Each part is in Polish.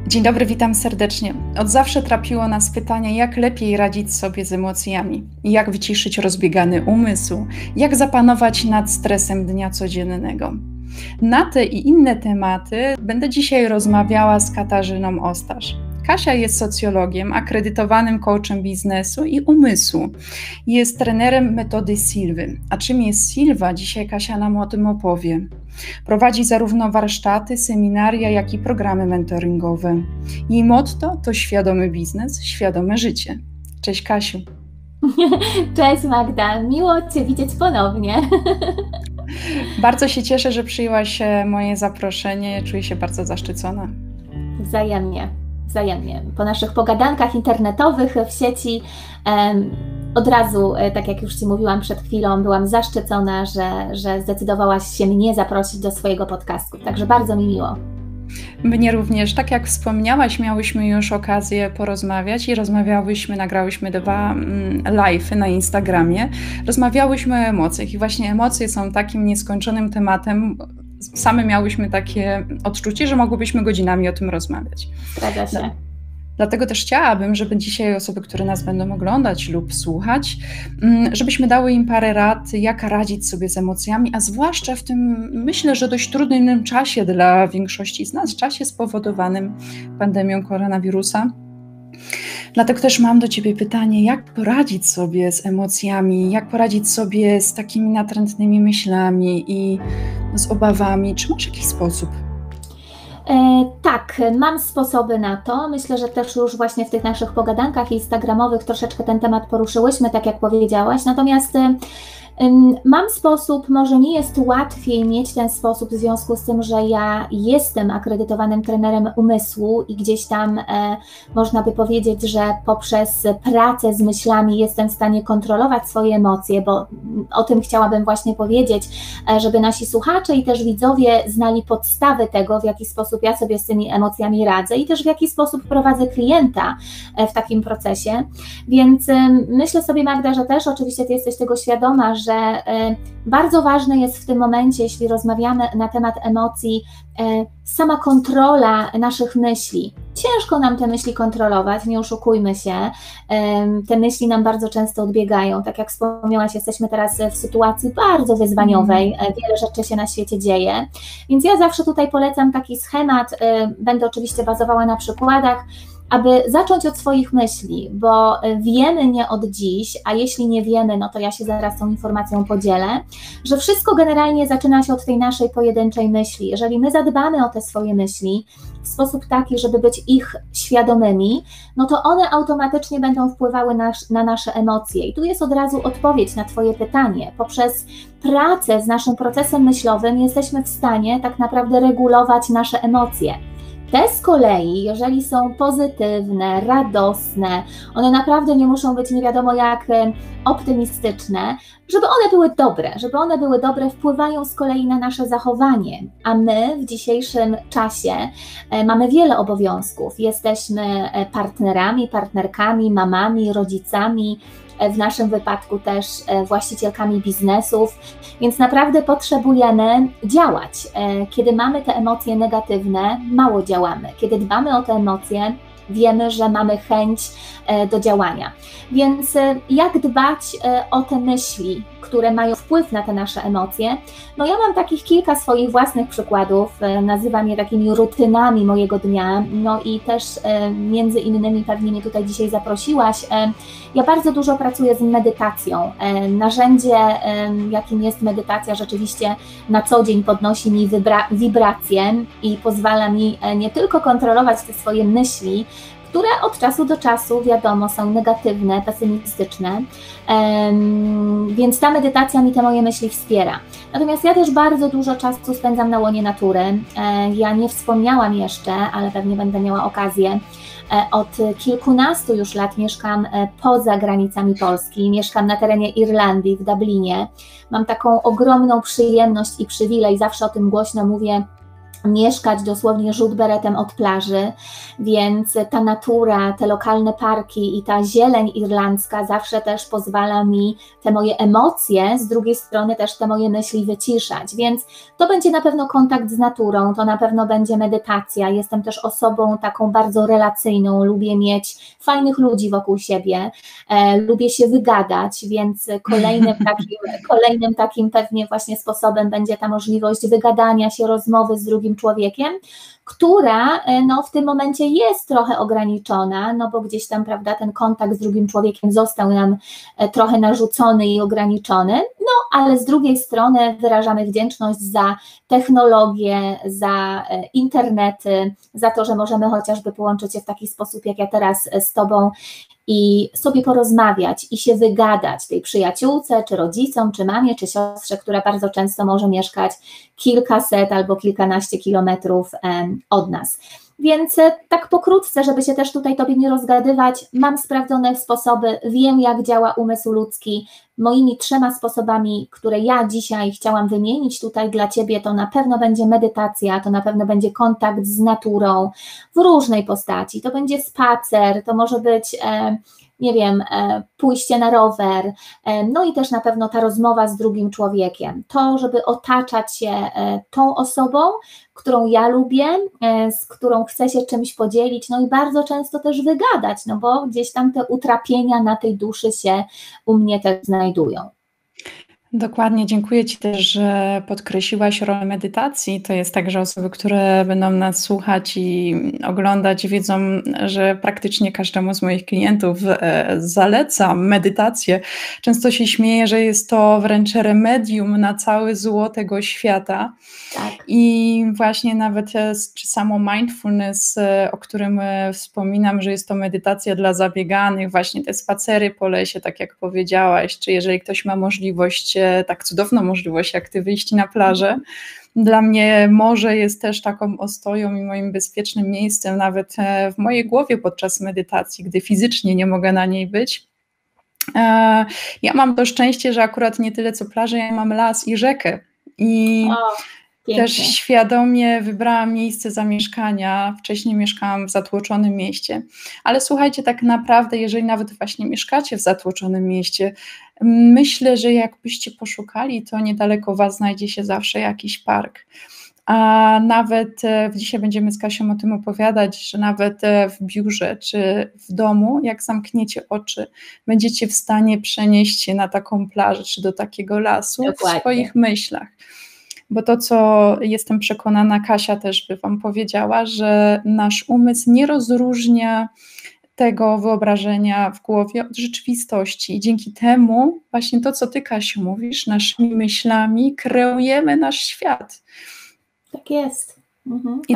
Dzień dobry, witam serdecznie. Od zawsze trapiło nas pytanie, jak lepiej radzić sobie z emocjami, jak wyciszyć rozbiegany umysł, jak zapanować nad stresem dnia codziennego. Na te i inne tematy będę dzisiaj rozmawiała z Katarzyną Ostasz. Kasia jest socjologiem, akredytowanym coachem biznesu i umysłu. Jest trenerem metody Silwy. A czym jest Silva? Dzisiaj Kasia nam o tym opowie. Prowadzi zarówno warsztaty, seminaria, jak i programy mentoringowe. Jej motto to świadomy biznes, świadome życie. Cześć Kasiu. Cześć Magda, miło Cię widzieć ponownie. Bardzo się cieszę, że przyjęłaś moje zaproszenie. Czuję się bardzo zaszczycona. Wzajemnie. Po naszych pogadankach internetowych w sieci od razu, tak jak już Ci mówiłam przed chwilą, byłam zaszczycona, że zdecydowałaś się mnie zaprosić do swojego podcastu. Także bardzo mi miło. Mnie również. Tak jak wspomniałaś, miałyśmy już okazję porozmawiać i nagrałyśmy 2 live'y na Instagramie. Rozmawiałyśmy o emocjach i właśnie emocje są takim nieskończonym tematem. Same miałyśmy takie odczucie, że mogłybyśmy godzinami o tym rozmawiać. Zgadza się. Dlatego też chciałabym, żeby dzisiaj osoby, które nas będą oglądać lub słuchać, żebyśmy dały im parę rad, jak radzić sobie z emocjami, a zwłaszcza w tym, myślę, że dość trudnym czasie dla większości z nas, czasie spowodowanym pandemią koronawirusa. Dlatego też mam do Ciebie pytanie, jak poradzić sobie z emocjami, jak poradzić sobie z takimi natrętnymi myślami i z obawami? Czy masz jakiś sposób? Tak, mam sposoby na to. Myślę, że też już właśnie w tych naszych pogadankach instagramowych troszeczkę ten temat poruszyłyśmy, tak jak powiedziałaś. Natomiast mam sposób, może mi jest łatwiej mieć ten sposób w związku z tym, że ja jestem akredytowanym trenerem umysłu i gdzieś tam można by powiedzieć, że poprzez pracę z myślami jestem w stanie kontrolować swoje emocje, bo o tym chciałabym właśnie powiedzieć, żeby nasi słuchacze i też widzowie znali podstawy tego, w jaki sposób ja sobie z tymi emocjami radzę i też w jaki sposób prowadzę klienta w takim procesie. Więc myślę sobie, Magda, że też oczywiście Ty jesteś tego świadoma, że bardzo ważne jest w tym momencie, jeśli rozmawiamy na temat emocji, sama kontrola naszych myśli. Ciężko nam te myśli kontrolować, nie oszukujmy się, te myśli nam bardzo często odbiegają. Tak jak wspomniałaś, jesteśmy teraz w sytuacji bardzo wyzwaniowej, wiele rzeczy się na świecie dzieje, więc ja zawsze tutaj polecam taki schemat, będę oczywiście bazowała na przykładach, aby zacząć od swoich myśli, bo wiemy nie od dziś, a jeśli nie wiemy, no to ja się zaraz tą informacją podzielę, że wszystko generalnie zaczyna się od tej naszej pojedynczej myśli. Jeżeli my zadbamy o te swoje myśli w sposób taki, żeby być ich świadomymi, no to one automatycznie będą wpływały na nasze emocje. I tu jest od razu odpowiedź na Twoje pytanie. Poprzez pracę z naszym procesem myślowym jesteśmy w stanie tak naprawdę regulować nasze emocje. Te z kolei, jeżeli są pozytywne, radosne, one naprawdę nie muszą być nie wiadomo jak optymistyczne, żeby one były dobre, wpływają z kolei na nasze zachowanie, a my w dzisiejszym czasie mamy wiele obowiązków, jesteśmy partnerami, partnerkami, mamami, rodzicami, w naszym wypadku też właścicielkami biznesów, więc naprawdę potrzebujemy działać. Kiedy mamy te emocje negatywne, mało działamy. Kiedy dbamy o te emocje, wiemy, że mamy chęć do działania. Więc jak dbać o te myśli, które mają wpływ na te nasze emocje? No ja mam takich kilka swoich własnych przykładów, nazywam je takimi rutynami mojego dnia, no i też między innymi pewnie mnie tutaj dzisiaj zaprosiłaś. Ja bardzo dużo pracuję z medytacją. Narzędzie, jakim jest medytacja, rzeczywiście na co dzień podnosi mi wibracje i pozwala mi nie tylko kontrolować te swoje myśli, które od czasu do czasu, wiadomo, są negatywne, pesymistyczne, więc ta medytacja mi te moje myśli wspiera. Natomiast ja też bardzo dużo czasu spędzam na łonie natury. Ja nie wspomniałam jeszcze, ale pewnie będę miała okazję. Od kilkunastu już lat mieszkam poza granicami Polski, mieszkam na terenie Irlandii, w Dublinie. Mam taką ogromną przyjemność i przywilej, zawsze o tym głośno mówię, mieszkać dosłownie rzut beretem od plaży, więc ta natura, te lokalne parki i ta zieleń irlandzka zawsze też pozwala mi te moje emocje, z drugiej strony też te moje myśli wyciszać, więc to będzie na pewno kontakt z naturą, to na pewno będzie medytacja. Jestem też osobą taką bardzo relacyjną, lubię mieć fajnych ludzi wokół siebie, lubię się wygadać, więc kolejnym takim pewnie właśnie sposobem będzie ta możliwość wygadania się, rozmowy z drugim człowiekiem, która no, w tym momencie jest trochę ograniczona, no bo gdzieś tam, prawda, ten kontakt z drugim człowiekiem został nam trochę narzucony i ograniczony, no ale z drugiej strony wyrażamy wdzięczność za technologię, za internety, za to, że możemy chociażby połączyć się w taki sposób, jak ja teraz z Tobą i sobie porozmawiać i się wygadać tej przyjaciółce, czy rodzicom, czy mamie, czy siostrze, która bardzo często może mieszkać kilkaset albo kilkanaście kilometrów od nas. Więc tak pokrótce, żeby się też tutaj Tobie nie rozgadywać, mam sprawdzone sposoby, wiem jak działa umysł ludzki. Moimi 3 sposobami, które ja dzisiaj chciałam wymienić tutaj dla Ciebie, to na pewno będzie medytacja, to na pewno będzie kontakt z naturą w różnej postaci, to będzie spacer, to może być, nie wiem, pójście na rower, no i też na pewno ta rozmowa z drugim człowiekiem, to, żeby otaczać się tą osobą, którą ja lubię, z którą chcę się czymś podzielić, no i bardzo często też wygadać, no bo gdzieś tam te utrapienia na tej duszy się u mnie też znajdują. Dokładnie, dziękuję Ci też, że podkreśliłaś rolę medytacji. To jest tak, że osoby, które będą nas słuchać i oglądać, wiedzą, że praktycznie każdemu z moich klientów zalecam medytację. Często się śmieję, że jest to wręcz remedium na cały zło tego świata. Tak. I właśnie nawet czy samo mindfulness, o którym wspominam, że jest to medytacja dla zabieganych, właśnie te spacery po lesie, tak jak powiedziałaś, czy jeżeli ktoś ma możliwość, tak cudowną możliwość jak Ty wyjść na plażę. Dla mnie morze jest też taką ostoją i moim bezpiecznym miejscem, nawet w mojej głowie podczas medytacji, gdy fizycznie nie mogę na niej być. Ja mam to szczęście, że akurat nie tyle co plażę, ja mam las i rzekę. I też świadomie wybrałam miejsce zamieszkania. Wcześniej mieszkałam w zatłoczonym mieście. Ale słuchajcie, tak naprawdę, jeżeli nawet właśnie mieszkacie w zatłoczonym mieście, myślę, że jakbyście poszukali, to niedaleko Was znajdzie się zawsze jakiś park. A nawet dzisiaj będziemy z Kasią o tym opowiadać, że nawet w biurze czy w domu, jak zamkniecie oczy, będziecie w stanie przenieść się na taką plażę czy do takiego lasu. Dokładnie. W swoich myślach. Bo to, co jestem przekonana, Kasia też by Wam powiedziała, że nasz umysł nie rozróżnia tego wyobrażenia w głowie od rzeczywistości. I dzięki temu właśnie to, co Ty, Kasiu, mówisz, naszymi myślami kreujemy nasz świat. Tak jest. I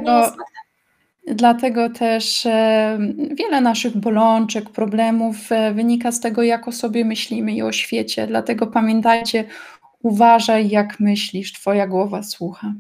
dlatego też wiele naszych bolączek, problemów wynika z tego, jak o sobie myślimy i o świecie. Dlatego pamiętajcie, uważaj, jak myślisz, Twoja głowa słucha.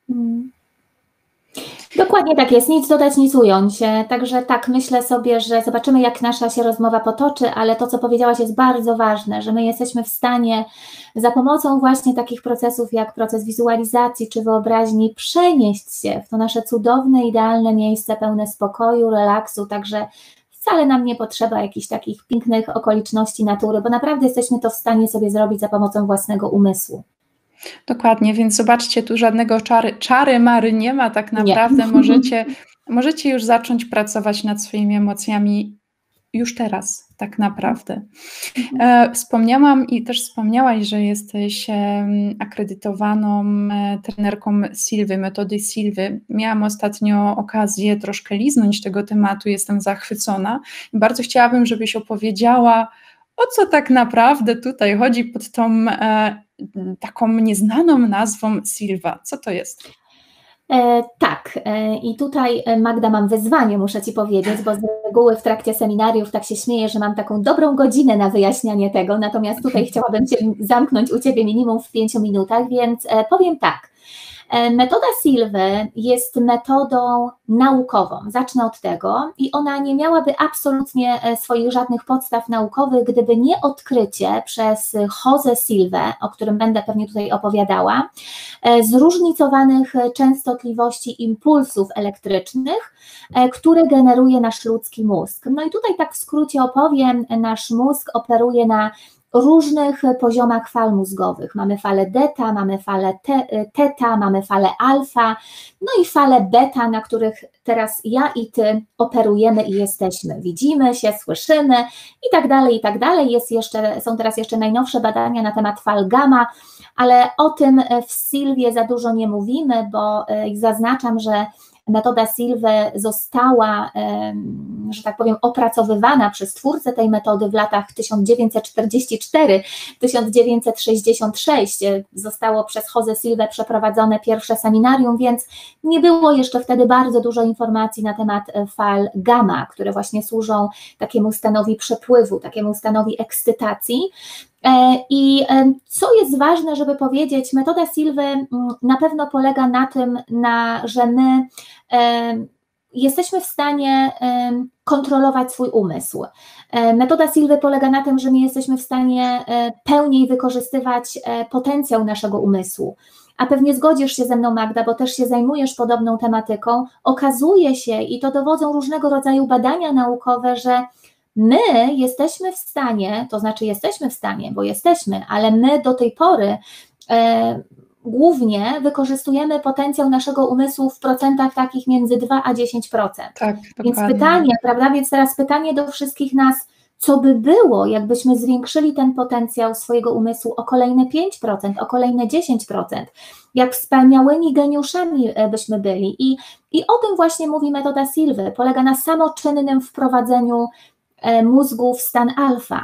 Dokładnie tak jest, nic dodać, nic ująć. Także tak, myślę sobie, że zobaczymy, jak nasza się rozmowa potoczy, ale to, co powiedziałaś, jest bardzo ważne, że my jesteśmy w stanie za pomocą właśnie takich procesów, jak proces wizualizacji czy wyobraźni, przenieść się w to nasze cudowne, idealne miejsce pełne spokoju, relaksu, także wcale nam nie potrzeba jakichś takich pięknych okoliczności natury, bo naprawdę jesteśmy to w stanie sobie zrobić za pomocą własnego umysłu. Dokładnie, więc zobaczcie, tu żadnego czary-mary nie ma tak naprawdę. Możecie już zacząć pracować nad swoimi emocjami już teraz, tak naprawdę. Wspomniałam i też wspomniałaś, że jesteś akredytowaną trenerką Silwy, metody Silwy. Miałam ostatnio okazję troszkę liznąć tego tematu, jestem zachwycona i bardzo chciałabym, żebyś opowiedziała, o co tak naprawdę tutaj chodzi pod tą taką nieznaną nazwą Silva. Co to jest? Tak, i tutaj, Magda, mam wyzwanie, muszę Ci powiedzieć, bo z reguły w trakcie seminariów tak się śmieję, że mam taką dobrą godzinę na wyjaśnianie tego, natomiast tutaj chciałabym Cię zamknąć u Ciebie minimum w 5 minutach, więc powiem tak. Metoda Silwy jest metodą naukową, zacznę od tego, i ona nie miałaby absolutnie swoich żadnych podstaw naukowych, gdyby nie odkrycie przez José Silvę, o którym będę pewnie tutaj opowiadała, zróżnicowanych częstotliwości impulsów elektrycznych, które generuje nasz ludzki mózg. No i tutaj tak w skrócie opowiem, nasz mózg operuje na różnych poziomach fal mózgowych. Mamy falę delta, mamy falę teta, mamy falę alfa, no i falę beta, na których teraz ja i ty operujemy i jesteśmy. Widzimy się, słyszymy i tak dalej, i tak dalej. Są teraz jeszcze najnowsze badania na temat fal gamma, ale o tym w Silwie za dużo nie mówimy, bo zaznaczam, że metoda Silwy została, że tak powiem, opracowywana przez twórcę tej metody w latach 1944-1966. Zostało przez José Silvę przeprowadzone pierwsze seminarium, więc nie było jeszcze wtedy bardzo dużo informacji na temat fal gamma, które właśnie służą takiemu stanowi przepływu, takiemu stanowi ekscytacji. I co jest ważne, żeby powiedzieć, metoda Silwy na pewno polega na tym, że my jesteśmy w stanie kontrolować swój umysł. Metoda Silwy polega na tym, że my jesteśmy w stanie pełniej wykorzystywać potencjał naszego umysłu. A pewnie zgodzisz się ze mną, Magda, bo też się zajmujesz podobną tematyką. Okazuje się, i to dowodzą różnego rodzaju badania naukowe, że my jesteśmy w stanie, to znaczy jesteśmy w stanie, bo jesteśmy, ale my do tej pory głównie wykorzystujemy potencjał naszego umysłu w procentach takich między 2 a 10%. Tak, więc dokładnie. pytanie, prawda, więc teraz pytanie do wszystkich nas, co by było, jakbyśmy zwiększyli ten potencjał swojego umysłu o kolejne 5%, o kolejne 10%, jak wspaniałymi geniuszami byśmy byli. I o tym właśnie mówi metoda Silwy, polega na samoczynnym wprowadzeniu mózgu w stan alfa.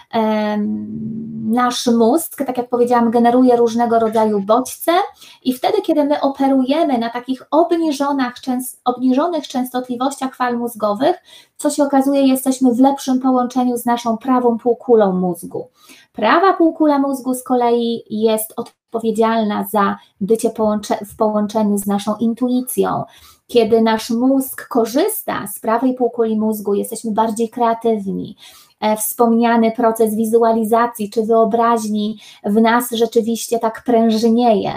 Nasz mózg, tak jak powiedziałam, generuje różnego rodzaju bodźce i wtedy, kiedy my operujemy na takich obniżonych częstotliwościach fal mózgowych, co się okazuje, jesteśmy w lepszym połączeniu z naszą prawą półkulą mózgu. Prawa półkula mózgu z kolei jest odpowiedzialna za bycie w połączeniu z naszą intuicją. Kiedy nasz mózg korzysta z prawej półkuli mózgu, jesteśmy bardziej kreatywni. Wspomniany proces wizualizacji czy wyobraźni w nas rzeczywiście tak prężynieje.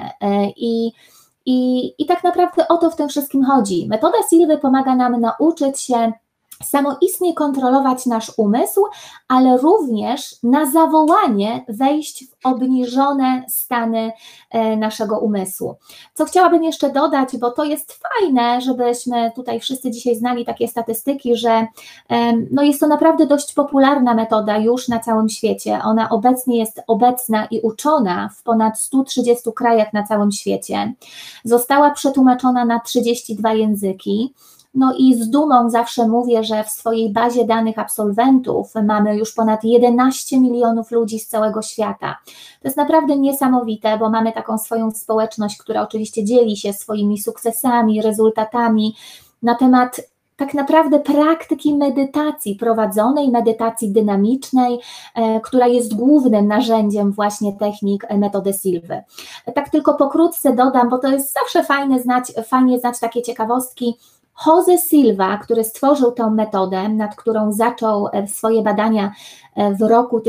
I tak naprawdę o to w tym wszystkim chodzi. Metoda Silwy pomaga nam nauczyć się samoistnie kontrolować nasz umysł, ale również na zawołanie wejść w obniżone stany naszego umysłu. Co chciałabym jeszcze dodać, bo to jest fajne, żebyśmy tutaj wszyscy dzisiaj znali takie statystyki, że no jest to naprawdę dość popularna metoda już na całym świecie. Ona obecnie jest obecna i uczona w ponad 130 krajach na całym świecie. Została przetłumaczona na 32 języki. No i z dumą zawsze mówię, że w swojej bazie danych absolwentów mamy już ponad 11 milionów ludzi z całego świata. To jest naprawdę niesamowite, bo mamy taką swoją społeczność, która oczywiście dzieli się swoimi sukcesami, rezultatami na temat tak naprawdę praktyki medytacji, prowadzonej medytacji dynamicznej, która jest głównym narzędziem właśnie technik metody Silwy. Tak tylko pokrótce dodam, bo to jest zawsze fajnie znać takie ciekawostki. José Silva, który stworzył tę metodę, nad którą zaczął swoje badania w roku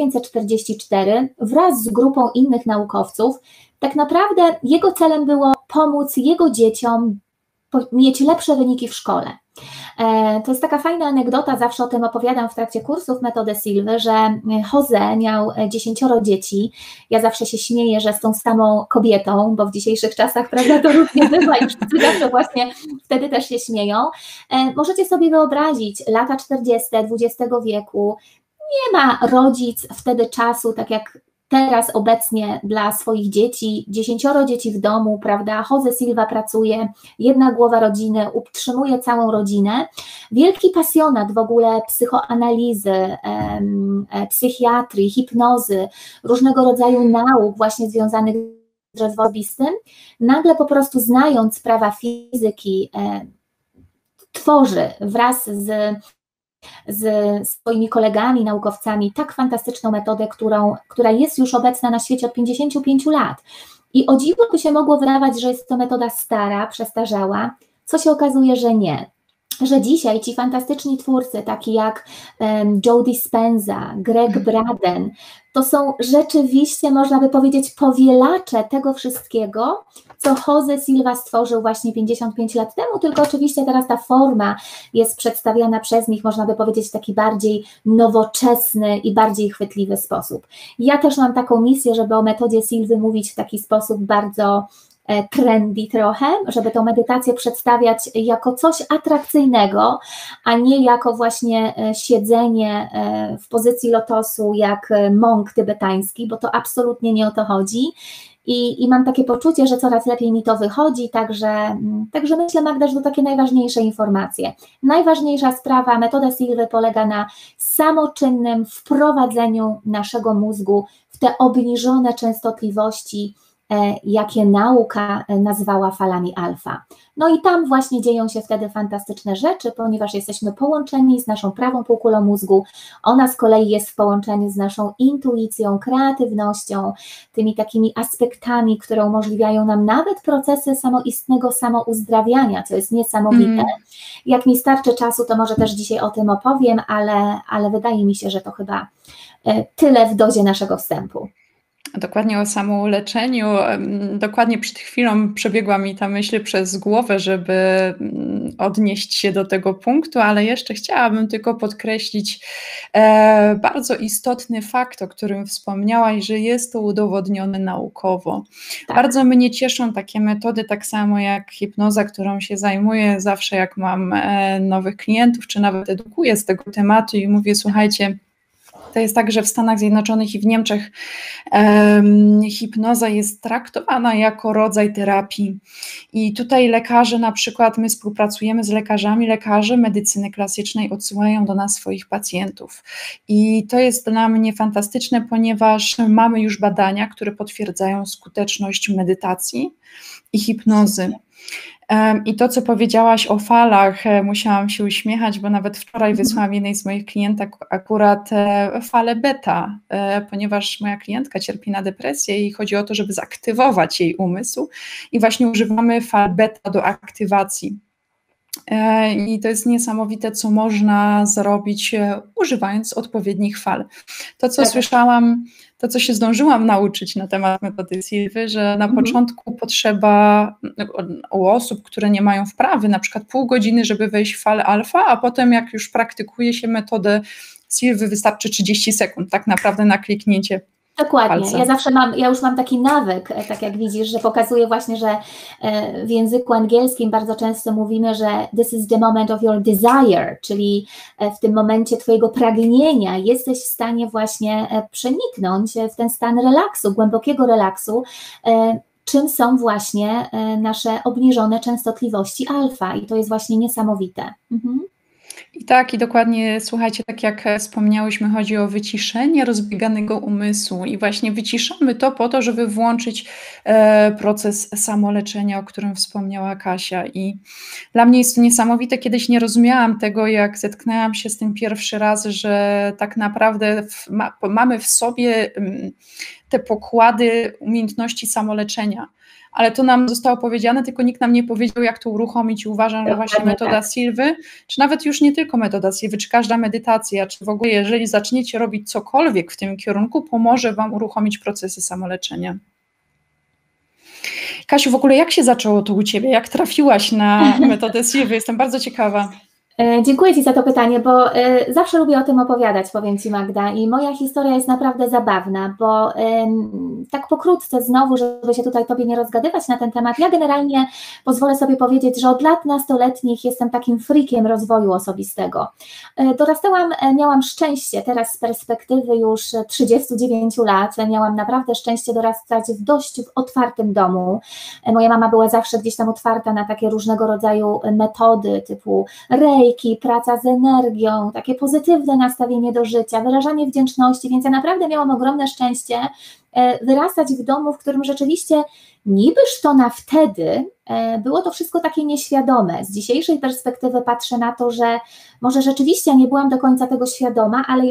1944 wraz z grupą innych naukowców, tak naprawdę jego celem było pomóc jego dzieciom mieć lepsze wyniki w szkole. To jest taka fajna anegdota, zawsze o tym opowiadam w trakcie kursów metody Silwy, że José miał 10 dzieci. Ja zawsze się śmieję, że z tą samą kobietą, bo w dzisiejszych czasach, prawda, to różnie bywa i wszyscy zawsze właśnie wtedy też się śmieją. Możecie sobie wyobrazić lata 40. XX wieku, nie ma rodzic wtedy czasu, tak jak teraz obecnie dla swoich dzieci, 10 dzieci w domu, prawda, José Silva pracuje, jedna głowa rodziny, utrzymuje całą rodzinę, wielki pasjonat w ogóle psychoanalizy, psychiatrii, hipnozy, różnego rodzaju nauk właśnie związanych z rozwojem osobistym, nagle po prostu znając prawa fizyki, tworzy wraz z swoimi kolegami, naukowcami tak fantastyczną metodę, która jest już obecna na świecie od 55 lat. I o dziwo by się mogło wydawać, że jest to metoda stara, przestarzała, co się okazuje, że nie. Że dzisiaj ci fantastyczni twórcy, taki jak Joe Dispenza, Greg Braden, to są rzeczywiście, można by powiedzieć, powielacze tego wszystkiego, co Jose Silva stworzył właśnie 55 lat temu, tylko oczywiście teraz ta forma jest przedstawiana przez nich, można by powiedzieć, w taki bardziej nowoczesny i bardziej chwytliwy sposób. Ja też mam taką misję, żeby o metodzie Silvy mówić w taki sposób bardzo trendy trochę, żeby tą medytację przedstawiać jako coś atrakcyjnego, a nie jako właśnie siedzenie w pozycji lotosu jak mąk tybetański, bo to absolutnie nie o to chodzi. I mam takie poczucie, że coraz lepiej mi to wychodzi, także myślę, Magda, że to takie najważniejsze informacje. Najważniejsza sprawa, metoda Silvy polega na samoczynnym wprowadzeniu naszego mózgu w te obniżone częstotliwości, jakie nauka nazwała falami alfa. No i tam właśnie dzieją się wtedy fantastyczne rzeczy, ponieważ jesteśmy połączeni z naszą prawą półkulą mózgu, ona z kolei jest w połączeniu z naszą intuicją, kreatywnością, tymi takimi aspektami, które umożliwiają nam nawet procesy samoistnego samouzdrawiania, co jest niesamowite. Jak mi starczy czasu, to może też dzisiaj o tym opowiem, ale wydaje mi się, że to chyba tyle w dozie naszego wstępu. Dokładnie o samoleczeniu. Dokładnie przed chwilą przebiegła mi ta myśl przez głowę, żeby odnieść się do tego punktu, ale jeszcze chciałabym tylko podkreślić bardzo istotny fakt, o którym wspomniałaś, że jest to udowodnione naukowo. Tak. Bardzo mnie cieszą takie metody, tak samo jak hipnoza, którą się zajmuję zawsze, jak mam nowych klientów, czy nawet edukuję z tego tematu i mówię, słuchajcie, to jest tak, że w Stanach Zjednoczonych i w Niemczech hipnoza jest traktowana jako rodzaj terapii. I tutaj lekarze, na przykład my współpracujemy z lekarzami, lekarze medycyny klasycznej odsyłają do nas swoich pacjentów. I to jest dla mnie fantastyczne, ponieważ mamy już badania, które potwierdzają skuteczność medytacji i hipnozy. I to, co powiedziałaś o falach, musiałam się uśmiechać, bo nawet wczoraj wysłałam jednej z moich klientek akurat falę beta, ponieważ moja klientka cierpi na depresję i chodzi o to, żeby zaktywować jej umysł i właśnie używamy fal beta do aktywacji. I to jest niesamowite, co można zrobić używając odpowiednich fal. To, co słyszałam, to, co się zdążyłam nauczyć na temat metody Silvy, że na początku potrzeba u osób, które nie mają wprawy, na przykład pół godziny, żeby wejść w falę alfa, a potem jak już praktykuje się metodę Silvy, wystarczy 30 sekund, tak naprawdę na kliknięcie. Dokładnie, ja już mam taki nawyk, tak jak widzisz, że pokazuję właśnie, że w języku angielskim bardzo często mówimy, że this is the moment of your desire, czyli w tym momencie twojego pragnienia jesteś w stanie właśnie przeniknąć w ten stan relaksu, głębokiego relaksu, czym są właśnie nasze obniżone częstotliwości alfa i to jest właśnie niesamowite. I tak, i dokładnie, słuchajcie, tak jak wspomniałyśmy, chodzi o wyciszenie rozbieganego umysłu i właśnie wyciszamy to po to, żeby włączyć proces samoleczenia, o którym wspomniała Kasia. I dla mnie jest to niesamowite, kiedyś nie rozumiałam tego, jak zetknęłam się z tym pierwszy raz, że tak naprawdę mamy w sobie te pokłady umiejętności samoleczenia. Ale to nam zostało powiedziane, tylko nikt nam nie powiedział, jak to uruchomić i uważam, że właśnie metoda Silvy, czy nawet już nie tylko metoda Silvy, czy każda medytacja, czy w ogóle jeżeli zaczniecie robić cokolwiek w tym kierunku, pomoże wam uruchomić procesy samoleczenia. Kasiu, w ogóle jak się zaczęło to u ciebie? Jak trafiłaś na metodę Silvy? Jestem bardzo ciekawa. Dziękuję Ci za to pytanie, bo zawsze lubię o tym opowiadać, powiem Ci, Magda, i moja historia jest naprawdę zabawna, bo tak pokrótce znowu, żeby się tutaj Tobie nie rozgadywać na ten temat, ja generalnie pozwolę sobie powiedzieć, że od lat nastoletnich jestem takim freakiem rozwoju osobistego. Dorastałam, miałam szczęście, teraz z perspektywy już 39 lat, miałam naprawdę szczęście dorastać w dość otwartym domu. Moja mama była zawsze gdzieś tam otwarta na takie różnego rodzaju metody typu praca z energią, takie pozytywne nastawienie do życia, wyrażanie wdzięczności, więc ja naprawdę miałam ogromne szczęście wyrastać w domu, w którym rzeczywiście nibyż to na wtedy było to wszystko takie nieświadome. Z dzisiejszej perspektywy patrzę na to, że może rzeczywiście nie byłam do końca tego świadoma, ale ja rzeczywiście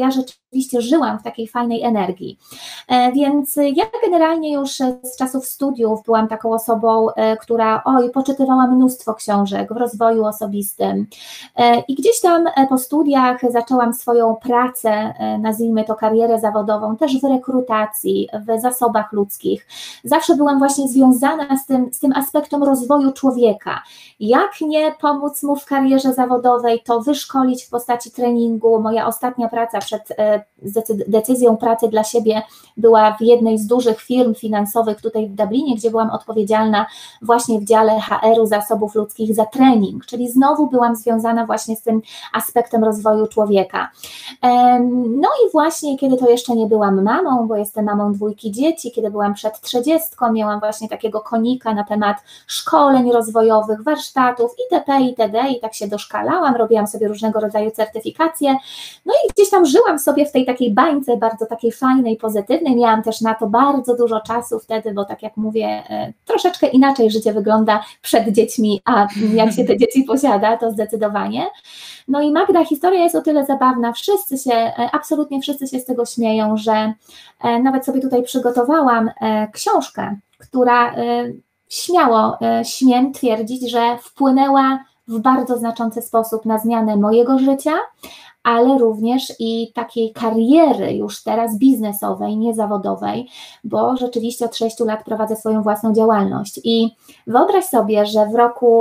rzeczywiście żyłam w takiej fajnej energii. Więc ja generalnie już z czasów studiów byłam taką osobą, która poczytywała mnóstwo książek w rozwoju osobistym i gdzieś tam po studiach zaczęłam swoją pracę, nazwijmy to karierę zawodową, też w rekrutacji, w zasobach ludzkich. Zawsze byłam właśnie związana z tym aspektem rozwoju człowieka. Jak nie pomóc mu w karierze zawodowej, to wyszkolić w postaci treningu. Moja ostatnia praca przed decyzją pracy dla siebie była w jednej z dużych firm finansowych tutaj w Dublinie, gdzie byłam odpowiedzialna właśnie w dziale HR-u zasobów ludzkich za trening, czyli znowu byłam związana właśnie z tym aspektem rozwoju człowieka. No i właśnie kiedy to jeszcze nie byłam mamą, bo jestem mamą 2 dzieci, kiedy byłam przed 30, miałam właśnie takiego konika na temat szkoleń rozwojowych, warsztatów itp. itd. I tak się doszkalałam, robiłam sobie różnego rodzaju certyfikacje, no i gdzieś tam żyłam sobie w tej takiej bańce bardzo takiej fajnej, pozytywnej, miałam też na to bardzo dużo czasu wtedy, bo tak jak mówię, troszeczkę inaczej życie wygląda przed dziećmi, a jak się te dzieci posiada, to zdecydowanie. No i Magda, historia jest o tyle zabawna, absolutnie wszyscy się z tego śmieją, że nawet sobie tutaj przygotowałam książkę, która śmiało śmiem twierdzić, że wpłynęła w bardzo znaczący sposób na zmianę mojego życia, ale również i takiej kariery już teraz biznesowej, niezawodowej, bo rzeczywiście od 6 lat prowadzę swoją własną działalność. I wyobraź sobie, że w roku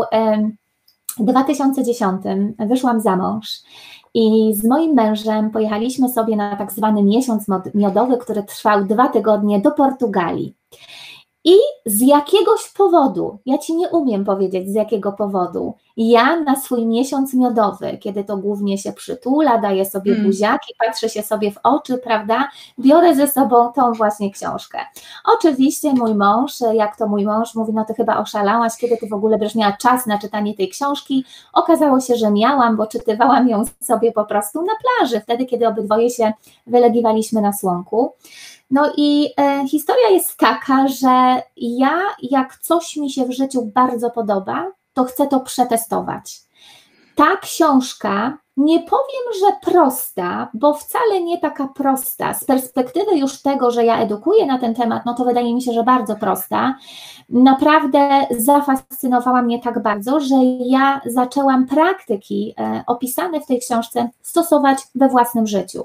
2010 wyszłam za mąż i z moim mężem pojechaliśmy sobie na tak zwany miesiąc miodowy, który trwał 2 tygodnie do Portugalii. I z jakiegoś powodu, ja Ci nie umiem powiedzieć z jakiego powodu, ja na swój miesiąc miodowy, kiedy to głównie się przytula, daję sobie buziaki, patrzę się sobie w oczy, prawda, biorę ze sobą tą właśnie książkę. Oczywiście mój mąż, jak to mój mąż mówi, no Ty chyba oszalałaś, kiedy Ty w ogóle będziesz miała czas na czytanie tej książki. Okazało się, że miałam, bo czytywałam ją sobie po prostu na plaży, wtedy kiedy obydwoje się wylegiwaliśmy na słonku. No i historia jest taka, że ja jak coś mi się w życiu bardzo podoba, to chcę to przetestować. Ta książka, nie powiem, że prosta, bo wcale nie taka prosta. Z perspektywy już tego, że ja edukuję na ten temat, no to wydaje mi się, że bardzo prosta. Naprawdę zafascynowała mnie tak bardzo, że ja zaczęłam praktyki opisane w tej książce stosować we własnym życiu.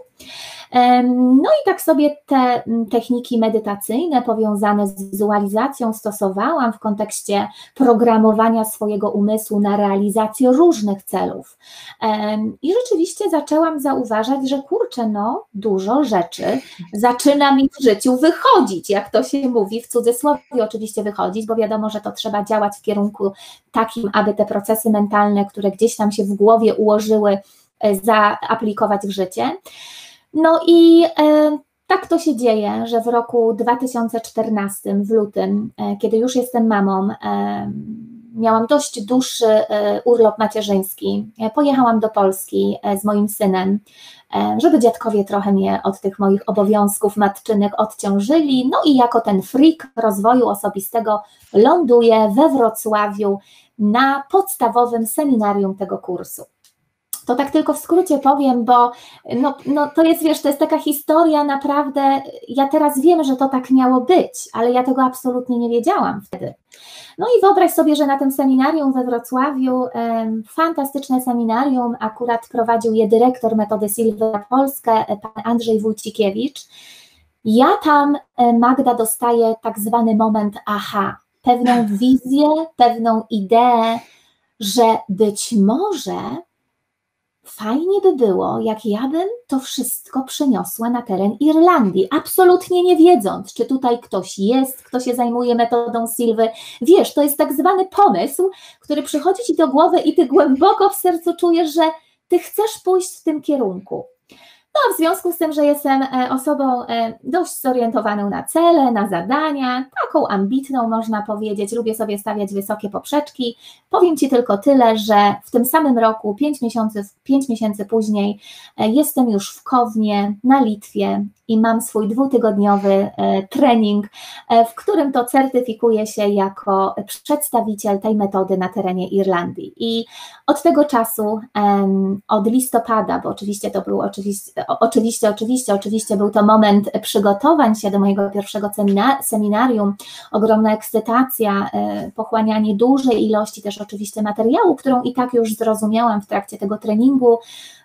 No i tak sobie te techniki medytacyjne powiązane z wizualizacją stosowałam w kontekście programowania swojego umysłu na realizację różnych celów. I rzeczywiście zaczęłam zauważać, że kurczę, no dużo rzeczy zaczyna mi w życiu wychodzić, jak to się mówi, w cudzysłowie oczywiście wychodzić, bo wiadomo, że to trzeba działać w kierunku takim, aby te procesy mentalne, które gdzieś tam się w głowie ułożyły, zaaplikować w życie. No i tak to się dzieje, że w roku 2014, w lutym, kiedy już jestem mamą, miałam dość dłuższy urlop macierzyński. Pojechałam do Polski z moim synem, żeby dziadkowie trochę mnie od tych moich obowiązków matczynych odciążyli. No i jako ten freak rozwoju osobistego ląduję we Wrocławiu na podstawowym seminarium tego kursu. To tak tylko w skrócie powiem, bo no to jest, wiesz, to jest taka historia naprawdę, ja teraz wiem, że to tak miało być, ale ja tego absolutnie nie wiedziałam wtedy. No i wyobraź sobie, że na tym seminarium we Wrocławiu, fantastyczne seminarium, akurat prowadził je dyrektor Metody Silva Polska, pan Andrzej Wójcikiewicz. Ja tam, Magda, dostaję tak zwany moment aha, pewną wizję, pewną ideę, że być może fajnie by było, jak ja bym to wszystko przeniosła na teren Irlandii, absolutnie nie wiedząc, czy tutaj ktoś jest, kto się zajmuje metodą Silwy. Wiesz, to jest tak zwany pomysł, który przychodzi Ci do głowy i Ty głęboko w sercu czujesz, że Ty chcesz pójść w tym kierunku. No, w związku z tym, że jestem osobą dość zorientowaną na cele, na zadania, taką ambitną można powiedzieć, lubię sobie stawiać wysokie poprzeczki. Powiem Ci tylko tyle, że w tym samym roku, 5 miesięcy później, jestem już w Kownie na Litwie i mam swój 2-tygodniowy trening, w którym to certyfikuję się jako przedstawiciel tej metody na terenie Irlandii. I od tego czasu, od listopada, bo oczywiście to był Oczywiście był to moment przygotowań się do mojego pierwszego seminarium, ogromna ekscytacja, pochłanianie dużej ilości też oczywiście materiału, którą i tak już zrozumiałam w trakcie tego treningu.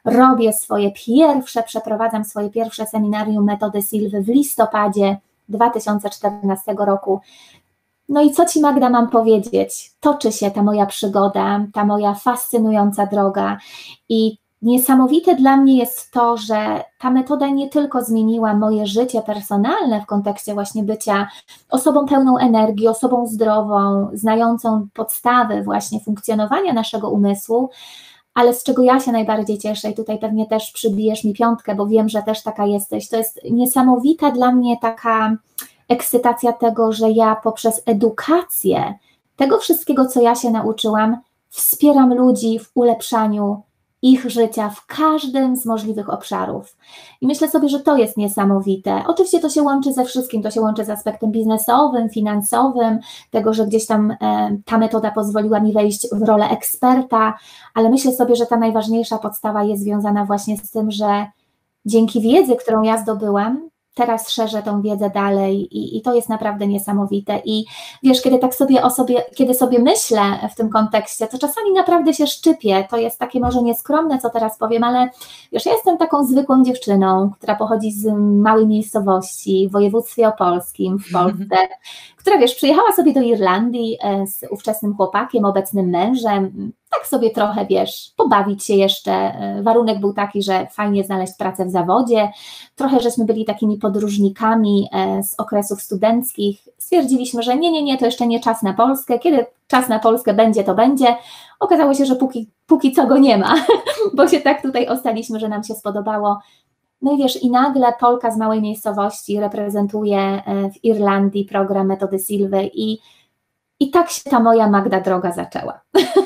Przeprowadzam swoje pierwsze seminarium metody Silwy w listopadzie 2014 roku. No i co Ci, Magda, mam powiedzieć? Toczy się ta moja przygoda, ta moja fascynująca droga i niesamowite dla mnie jest to, że ta metoda nie tylko zmieniła moje życie personalne w kontekście właśnie bycia osobą pełną energii, osobą zdrową, znającą podstawy właśnie funkcjonowania naszego umysłu, ale z czego ja się najbardziej cieszę i tutaj pewnie też przybijesz mi piątkę, bo wiem, że też taka jesteś, to jest niesamowita dla mnie taka ekscytacja tego, że ja poprzez edukację tego wszystkiego, co ja się nauczyłam, wspieram ludzi w ulepszaniu ich życia w każdym z możliwych obszarów. I myślę sobie, że to jest niesamowite. Oczywiście to się łączy ze wszystkim, to się łączy z aspektem biznesowym, finansowym, tego, że gdzieś tam ta metoda pozwoliła mi wejść w rolę eksperta, ale myślę sobie, że ta najważniejsza podstawa jest związana właśnie z tym, że dzięki wiedzy, którą ja zdobyłam, teraz szerzę tą wiedzę dalej i to jest naprawdę niesamowite. I wiesz, kiedy sobie myślę w tym kontekście, to czasami naprawdę się szczypię. To jest takie może nieskromne, co teraz powiem, ale wiesz, ja jestem taką zwykłą dziewczyną, która pochodzi z małej miejscowości w województwie opolskim w Polsce, która wiesz, przyjechała sobie do Irlandii z ówczesnym chłopakiem, obecnym mężem, tak sobie trochę, wiesz, pobawić się jeszcze. Warunek był taki, że fajnie znaleźć pracę w zawodzie. Trochę żeśmy byli takimi podróżnikami z okresów studenckich. Stwierdziliśmy, że nie, to jeszcze nie czas na Polskę. Kiedy czas na Polskę będzie, to będzie. Okazało się, że póki co go nie ma, bo się tak tutaj ostaliśmy, że nam się spodobało. No i wiesz, i nagle Polka z małej miejscowości reprezentuje w Irlandii program metody Silwy i tak się ta moja Magda droga zaczęła.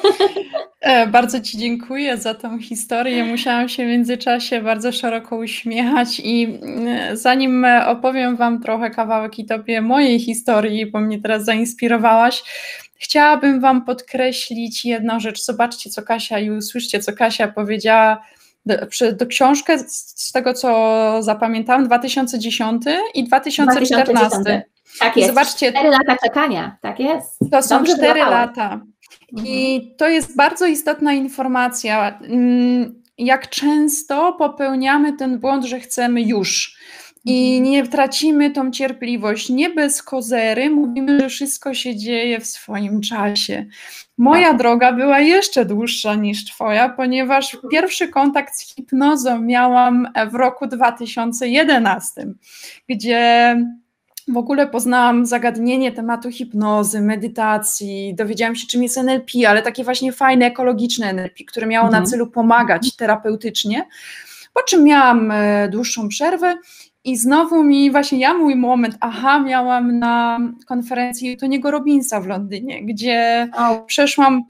Bardzo Ci dziękuję za tą historię. Musiałam się w międzyczasie bardzo szeroko uśmiechać i zanim opowiem Wam trochę kawałek i Tobie mojej historii, bo mnie teraz zainspirowałaś, chciałabym Wam podkreślić jedną rzecz. Zobaczcie, co Kasia i usłyszcie, co Kasia powiedziała do książkę, z tego co zapamiętałam, 2010 i 2014. Tak jest, zobaczcie, 4 lata czekania, tak jest. To są 4 lata. I to jest bardzo istotna informacja, jak często popełniamy ten błąd, że chcemy już i nie tracimy tą cierpliwość, nie bez kozery, mówimy, że wszystko się dzieje w swoim czasie. Moja droga była jeszcze dłuższa niż Twoja, ponieważ pierwszy kontakt z hipnozą miałam w roku 2011, gdzie w ogóle poznałam zagadnienie tematu hipnozy, medytacji, dowiedziałam się, czym jest NLP, ale takie właśnie fajne, ekologiczne NLP, które miało na celu pomagać terapeutycznie, po czym miałam dłuższą przerwę i znowu mój moment, miałam na konferencji Tony'ego Robbinsa w Londynie, gdzie przeszłam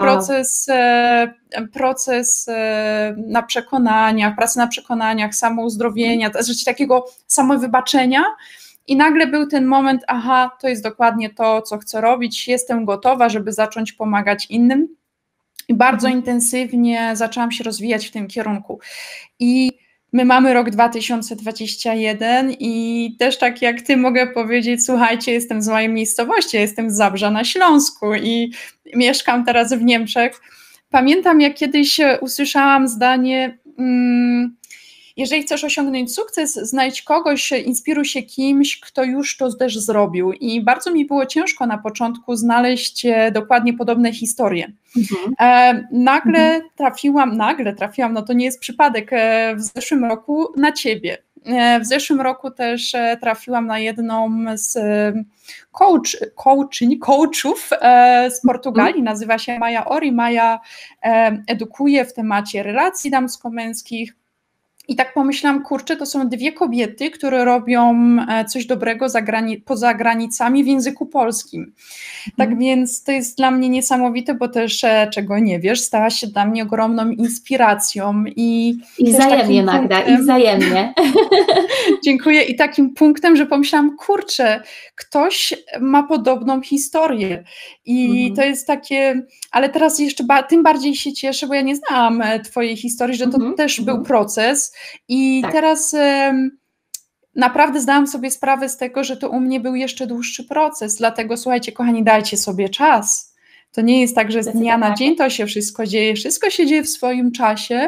proces na przekonaniach, pracy na przekonaniach, samouzdrowienia, takiego samowybaczenia. I nagle był ten moment, to jest dokładnie to, co chcę robić, jestem gotowa, żeby zacząć pomagać innym. I bardzo intensywnie zaczęłam się rozwijać w tym kierunku. I my mamy rok 2021 i też tak jak Ty mogę powiedzieć, słuchajcie, jestem z mojej miejscowości, jestem z Zabrza na Śląsku i mieszkam teraz w Niemczech. Pamiętam, jak kiedyś usłyszałam zdanie, jeżeli chcesz osiągnąć sukces, znajdź kogoś, inspiruj się kimś, kto już to też zrobił. I bardzo mi było ciężko na początku znaleźć dokładnie podobne historie. Nagle trafiłam, no to nie jest przypadek, w zeszłym roku na Ciebie. W zeszłym roku też trafiłam na jedną z coachów z Portugalii, nazywa się Maja Ori. Maja edukuje w temacie relacji damsko-męskich. I tak pomyślałam, kurczę, to są 2 kobiety, które robią coś dobrego poza granicami w języku polskim. Tak więc to jest dla mnie niesamowite, bo też, czego nie wiesz, stałaś się dla mnie ogromną inspiracją. I wzajemnie, Magda, i wzajemnie. Dziękuję. I takim punktem, że pomyślałam, kurczę, ktoś ma podobną historię. I to jest takie, ale teraz jeszcze tym bardziej się cieszę, bo ja nie znałam Twojej historii, że to też był proces. I Tak. teraz naprawdę zdałam sobie sprawę z tego, że to u mnie był jeszcze dłuższy proces, dlatego słuchajcie, kochani, dajcie sobie czas. To nie jest tak, że z dnia na dzień to się wszystko dzieje. Wszystko się dzieje w swoim czasie.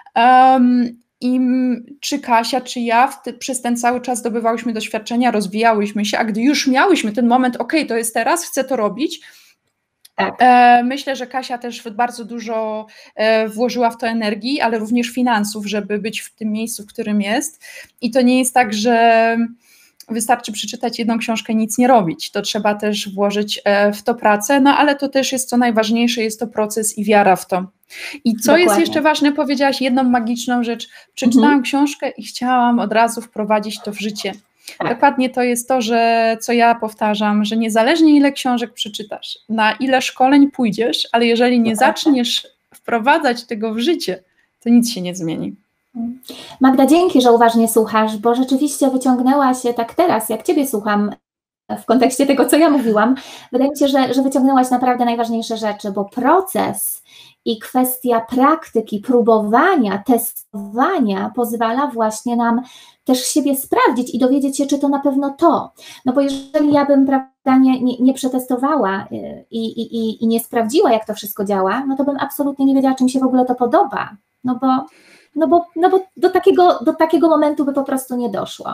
I czy Kasia, czy ja przez ten cały czas zdobywałyśmy doświadczenia, rozwijałyśmy się, a gdy już miałyśmy ten moment, okej, to jest teraz, chcę to robić. Tak. Myślę, że Kasia też bardzo dużo włożyła w to energii, ale również finansów, żeby być w tym miejscu, w którym jest. I to nie jest tak, że wystarczy przeczytać jedną książkę i nic nie robić. To trzeba też włożyć w to pracę, no ale to też jest co najważniejsze, jest to proces i wiara w to. I co jest jeszcze ważne, powiedziałaś jedną magiczną rzecz. Przeczytałam książkę i chciałam od razu wprowadzić to w życie. Dokładnie to jest to, co ja powtarzam, że niezależnie ile książek przeczytasz, na ile szkoleń pójdziesz, ale jeżeli nie zaczniesz wprowadzać tego w życie, to nic się nie zmieni. Magda, dzięki, że uważnie słuchasz, bo rzeczywiście wyciągnęłaś się tak teraz, jak Ciebie słucham w kontekście tego, co ja mówiłam, wydaje mi się, że wyciągnęłaś naprawdę najważniejsze rzeczy, bo proces i kwestia praktyki, próbowania, testowania pozwala właśnie nam też siebie sprawdzić i dowiedzieć się, czy to na pewno to. No bo jeżeli ja bym, prawda, nie przetestowała i nie sprawdziła, jak to wszystko działa, no to bym absolutnie nie wiedziała, czy mi się w ogóle to podoba. No bo do takiego momentu by po prostu nie doszło.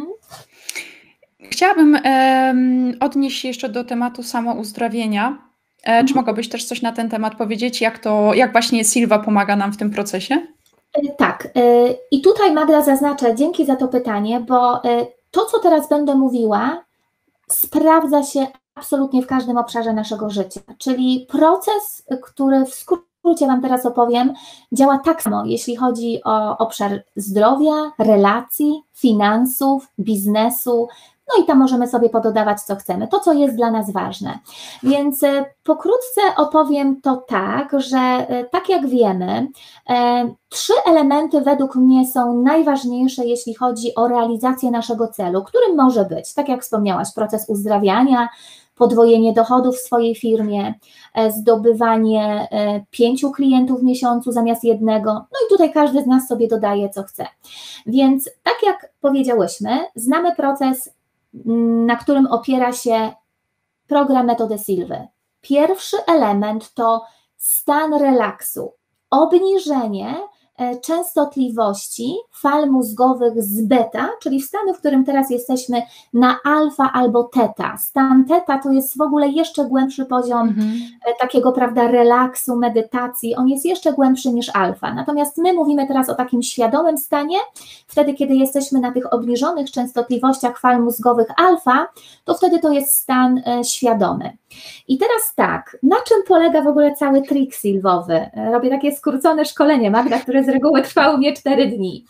Chciałabym odnieść się jeszcze do tematu samouzdrawienia. Czy mogłabyś też coś na ten temat powiedzieć, jak właśnie Silva pomaga nam w tym procesie? Tak. I tutaj, Magda, zaznaczę, dzięki za to pytanie, bo to, co teraz będę mówiła, sprawdza się absolutnie w każdym obszarze naszego życia. Czyli proces, który w skrócie Wam teraz opowiem, działa tak samo, jeśli chodzi o obszar zdrowia, relacji, finansów, biznesu. No i tam możemy sobie pododawać, co chcemy, to, co jest dla nas ważne. Więc pokrótce opowiem to tak, że tak jak wiemy, 3 elementy według mnie są najważniejsze, jeśli chodzi o realizację naszego celu, którym może być, tak jak wspomniałaś, proces uzdrawiania, podwojenie dochodów w swojej firmie, zdobywanie 5 klientów w miesiącu zamiast 1. No i tutaj każdy z nas sobie dodaje, co chce. Więc tak jak powiedziałyśmy, znamy proces, na którym opiera się program metody Silvy. Pierwszy element to stan relaksu, obniżenie częstotliwości fal mózgowych z beta, czyli w stanie, w którym teraz jesteśmy, na alfa albo teta. Stan teta to jest w ogóle jeszcze głębszy poziom takiego, prawda, relaksu, medytacji, on jest jeszcze głębszy niż alfa. Natomiast my mówimy teraz o takim świadomym stanie, wtedy kiedy jesteśmy na tych obniżonych częstotliwościach fal mózgowych alfa, to wtedy to jest stan świadomy. I teraz tak, na czym polega w ogóle cały trik silvowy? Robię takie skrócone szkolenie, Magda, które z reguły trwało mnie 4 dni.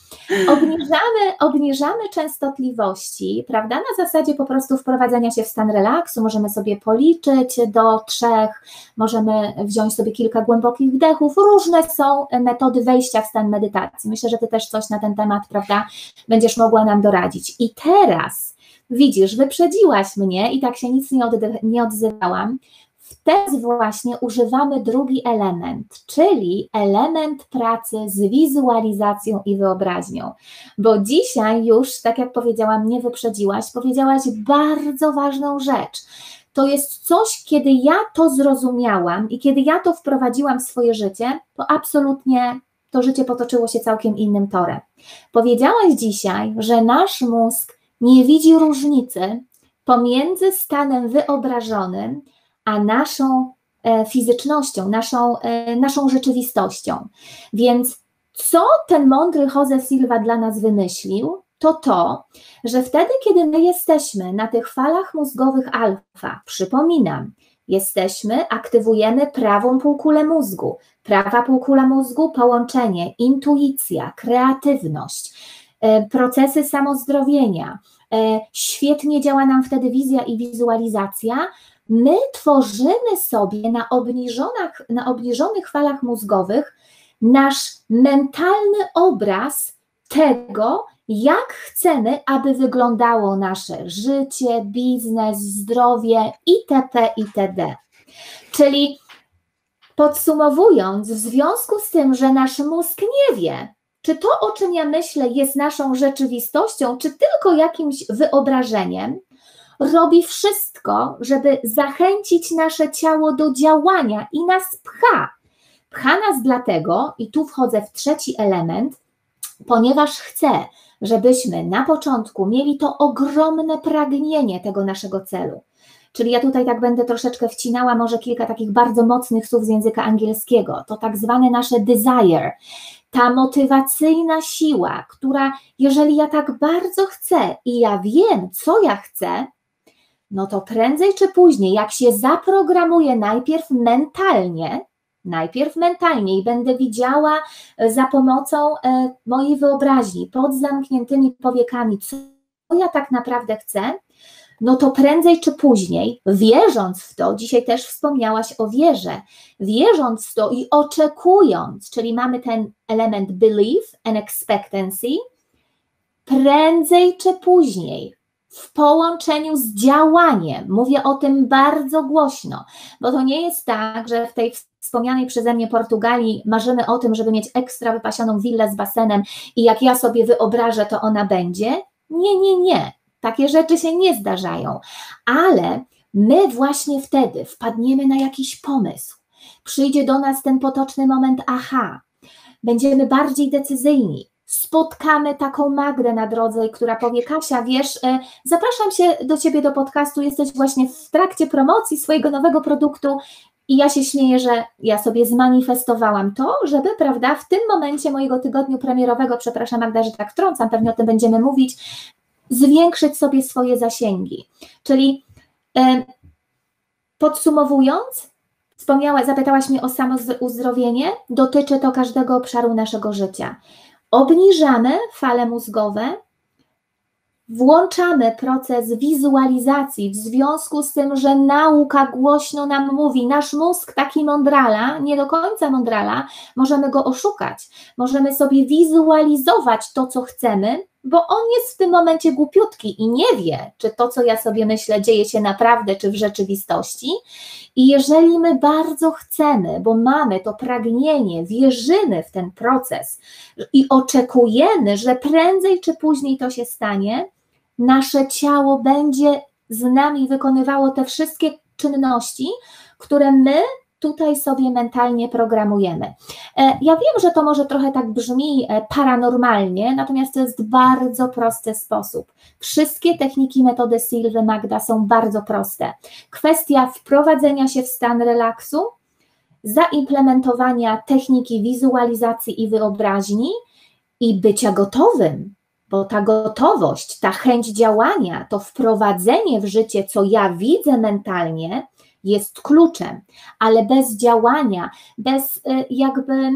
Obniżamy częstotliwości, prawda, na zasadzie po prostu wprowadzenia się w stan relaksu, możemy sobie policzyć do 3, możemy wziąć sobie kilka głębokich wdechów, różne są metody wejścia w stan medytacji. Myślę, że Ty też coś na ten temat, prawda, będziesz mogła nam doradzić. I teraz widzisz, wyprzedziłaś mnie i tak się nic nie odzywałam. Wtedy właśnie używamy drugi element, czyli element pracy z wizualizacją i wyobraźnią. Bo dzisiaj już, tak jak powiedziałam, nie wyprzedziłaś, powiedziałaś bardzo ważną rzecz. To jest coś, kiedy ja to zrozumiałam i kiedy ja to wprowadziłam w swoje życie, to absolutnie to życie potoczyło się całkiem innym torem. Powiedziałaś dzisiaj, że nasz mózg nie widzi różnicy pomiędzy stanem wyobrażonym a naszą fizycznością, naszą rzeczywistością. Więc co ten mądry Jose Silva dla nas wymyślił, to, że wtedy, kiedy my jesteśmy na tych falach mózgowych alfa, przypominam, aktywujemy prawą półkulę mózgu. Prawa półkula mózgu, połączenie, intuicja, kreatywność, procesy samozdrowienia. Świetnie działa nam wtedy wizja i wizualizacja. My tworzymy sobie na obniżonych falach mózgowych nasz mentalny obraz tego, jak chcemy, aby wyglądało nasze życie, biznes, zdrowie itp. itd. Czyli podsumowując, w związku z tym, że nasz mózg nie wie, czy to, o czym ja myślę, jest naszą rzeczywistością, czy tylko jakimś wyobrażeniem, robi wszystko, żeby zachęcić nasze ciało do działania i nas pcha. Pcha nas dlatego, i tu wchodzę w trzeci element, ponieważ chce, żebyśmy na początku mieli to ogromne pragnienie tego naszego celu. Czyli ja tutaj tak będę troszeczkę wcinała może kilka takich bardzo mocnych słów z języka angielskiego. To tak zwane nasze desire, ta motywacyjna siła, która jeżeli ja tak bardzo chcę i ja wiem, co ja chcę, no to prędzej czy później, jak się zaprogramuję najpierw mentalnie i będę widziała za pomocą mojej wyobraźni, pod zamkniętymi powiekami, co ja tak naprawdę chcę, no to prędzej czy później, wierząc w to, dzisiaj też wspomniałaś o wierze, wierząc w to i oczekując, czyli mamy ten element belief and expectancy, prędzej czy później, w połączeniu z działaniem, mówię o tym bardzo głośno, bo to nie jest tak, że w tej wspomnianej przeze mnie Portugalii marzymy o tym, żeby mieć ekstra wypasioną willę z basenem i jak ja sobie wyobrażę, to ona będzie. Nie. Takie rzeczy się nie zdarzają, ale my właśnie wtedy wpadniemy na jakiś pomysł, przyjdzie do nas ten potoczny moment aha, będziemy bardziej decyzyjni, spotkamy taką Magdę na drodze, która powie: Kasia, wiesz, zapraszam się do Ciebie do podcastu, jesteś właśnie w trakcie promocji swojego nowego produktu i ja się śmieję, że ja sobie zmanifestowałam to, żeby, prawda, w tym momencie mojego tygodniu premierowego, przepraszam Magda, że tak wtrącam, pewnie o tym będziemy mówić, zwiększyć sobie swoje zasięgi. Czyli podsumowując, zapytałaś mnie o samouzdrowienie, dotyczy to każdego obszaru naszego życia. Obniżamy fale mózgowe, włączamy proces wizualizacji w związku z tym, że nauka głośno nam mówi, nasz mózg taki mądrala, nie do końca mądrala, możemy go oszukać, możemy sobie wizualizować to, co chcemy, bo on jest w tym momencie głupiutki i nie wie, czy to, co ja sobie myślę, dzieje się naprawdę, czy w rzeczywistości. I jeżeli my bardzo chcemy, bo mamy to pragnienie, wierzymy w ten proces i oczekujemy, że prędzej czy później to się stanie, nasze ciało będzie z nami wykonywało te wszystkie czynności, które my tutaj sobie mentalnie programujemy. Ja wiem, że to może trochę tak brzmi paranormalnie, natomiast to jest bardzo prosty sposób. Wszystkie techniki metody Silwy, Magda, są bardzo proste. Kwestia wprowadzenia się w stan relaksu, zaimplementowania techniki wizualizacji i wyobraźni i bycia gotowym, bo ta gotowość, ta chęć działania, to wprowadzenie w życie, co ja widzę mentalnie, jest kluczem, ale bez działania, bez jakby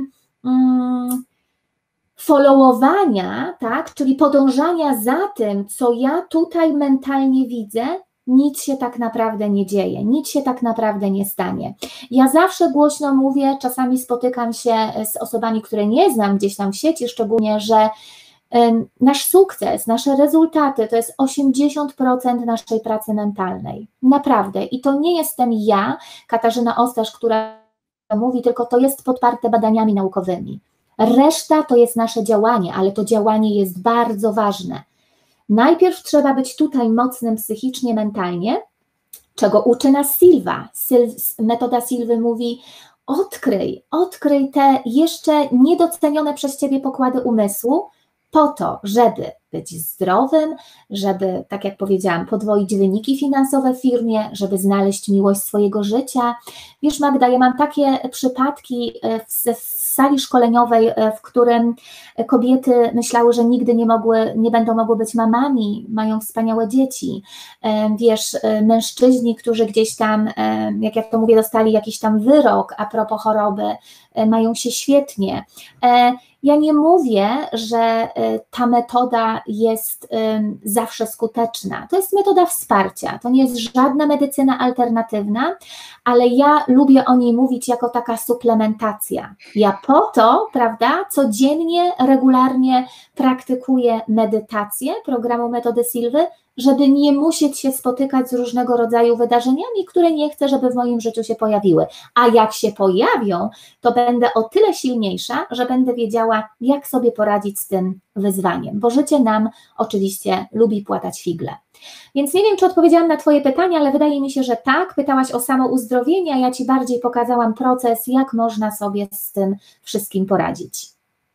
followowania, tak, czyli podążania za tym, co ja tutaj mentalnie widzę, nic się tak naprawdę nie dzieje, nic się tak naprawdę nie stanie. Ja zawsze głośno mówię, czasami spotykam się z osobami, które nie znam gdzieś tam w sieci, szczególnie, że nasz sukces, nasze rezultaty to jest 80% naszej pracy mentalnej. Naprawdę. I to nie jestem ja, Katarzyna Ostasz, która mówi, tylko to jest podparte badaniami naukowymi. Reszta to jest nasze działanie, ale to działanie jest bardzo ważne. Najpierw trzeba być tutaj mocnym psychicznie, mentalnie, czego uczy nas Silva. Metoda Silwy mówi: odkryj te jeszcze niedocenione przez Ciebie pokłady umysłu, po to, żeby być zdrowym, żeby, tak jak powiedziałam, podwoić wyniki finansowe w firmie, żeby znaleźć miłość swojego życia. Wiesz, Magda, ja mam takie przypadki w sali szkoleniowej, w którym kobiety myślały, że nigdy nie będą mogły być mamami, mają wspaniałe dzieci. Wiesz, mężczyźni, którzy gdzieś tam, jak ja to mówię, dostali jakiś tam wyrok a propos choroby, mają się świetnie. Ja nie mówię, że ta metoda jest zawsze skuteczna. To jest metoda wsparcia, to nie jest żadna medycyna alternatywna, ale ja lubię o niej mówić jako taka suplementacja. Ja po to, prawda, codziennie, regularnie praktykuję medytację programu metody Silwy, żeby nie musieć się spotykać z różnego rodzaju wydarzeniami, które nie chcę, żeby w moim życiu się pojawiły. A jak się pojawią, to będę o tyle silniejsza, że będę wiedziała, jak sobie poradzić z tym wyzwaniem, bo życie nam oczywiście lubi płatać figle. Więc nie wiem, czy odpowiedziałam na Twoje pytanie, ale wydaje mi się, że tak. Pytałaś o samo uzdrowienie, a ja Ci bardziej pokazałam proces, jak można sobie z tym wszystkim poradzić.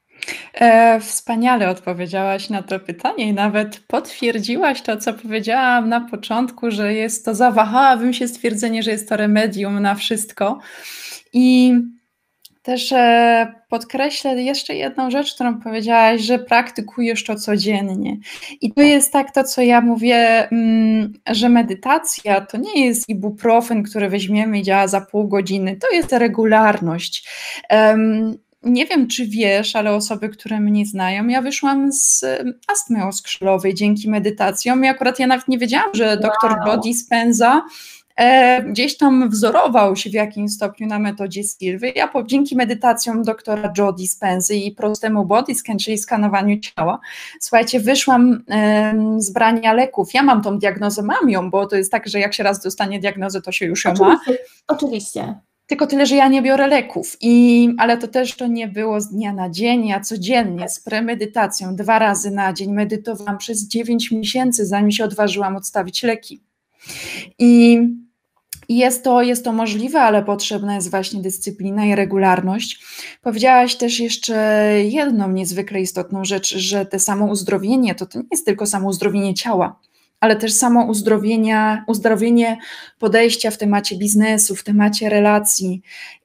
Wspaniale odpowiedziałaś na to pytanie i nawet potwierdziłaś to, co powiedziałam na początku, że jest to, zawahałabym się stwierdzenie, że jest to remedium na wszystko. I też podkreślę jeszcze jedną rzecz, którą powiedziałaś, że praktykujesz to codziennie. I to jest tak to, co ja mówię, że medytacja to nie jest ibuprofen, który weźmiemy i działa za pół godziny. To jest regularność. Nie wiem, czy wiesz, ale osoby, które mnie znają, ja wyszłam z astmy oskrzelowej dzięki medytacjom i akurat ja nawet nie wiedziałam, że dr Joe Dispenza gdzieś tam wzorował się w jakimś stopniu na metodzie Silwy. Ja dzięki medytacjom doktora Joe Dispenzy i prostemu body scan, czyli skanowaniu ciała, słuchajcie, wyszłam z brania leków. Ja mam tą diagnozę, mam ją, bo to jest tak, że jak się raz dostanie diagnozę, to się już ją ma. Oczywiście. Tylko tyle, że ja nie biorę leków, ale to też to nie było z dnia na dzień, ja codziennie z premedytacją 2 razy na dzień medytowałam przez 9 miesięcy, zanim się odważyłam odstawić leki. I jest to możliwe, ale potrzebna jest właśnie dyscyplina i regularność. Powiedziałaś też jeszcze jedną niezwykle istotną rzecz, że te samouzdrowienie to nie jest tylko samouzdrowienie ciała, ale też samo uzdrowienie podejścia w temacie biznesu, w temacie relacji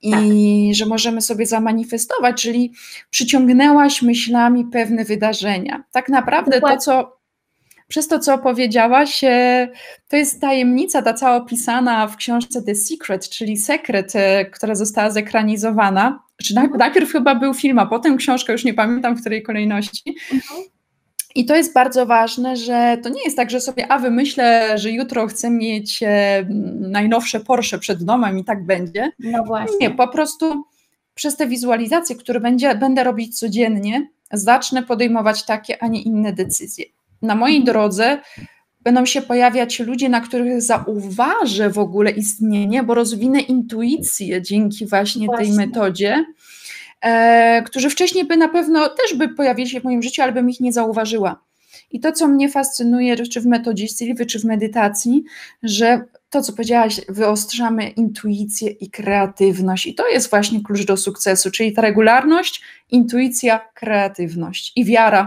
i że możemy sobie zamanifestować, czyli przyciągnęłaś myślami pewne wydarzenia. Tak naprawdę przez to, co opowiedziałaś, to jest tajemnica ta cała opisana w książce The Secret, czyli Sekret, która została zekranizowana. Najpierw chyba był film, a potem książka, już nie pamiętam w której kolejności. I to jest bardzo ważne, że to nie jest tak, że sobie wymyślę, że jutro chcę mieć najnowsze Porsche przed domem i tak będzie. No właśnie. Nie, po prostu przez te wizualizacje, które będę robić codziennie, zacznę podejmować takie, a nie inne decyzje. Na mojej drodze będą się pojawiać ludzie, na których zauważę w ogóle istnienie, bo rozwinę intuicję dzięki właśnie tej metodzie, którzy wcześniej by na pewno też by pojawili się w moim życiu, ale bym ich nie zauważyła. I to, co mnie fascynuje, czy w metodzie Silwy, czy w medytacji, że to, co powiedziałaś, wyostrzamy intuicję i kreatywność. I to jest właśnie klucz do sukcesu, czyli ta regularność, intuicja, kreatywność i wiara.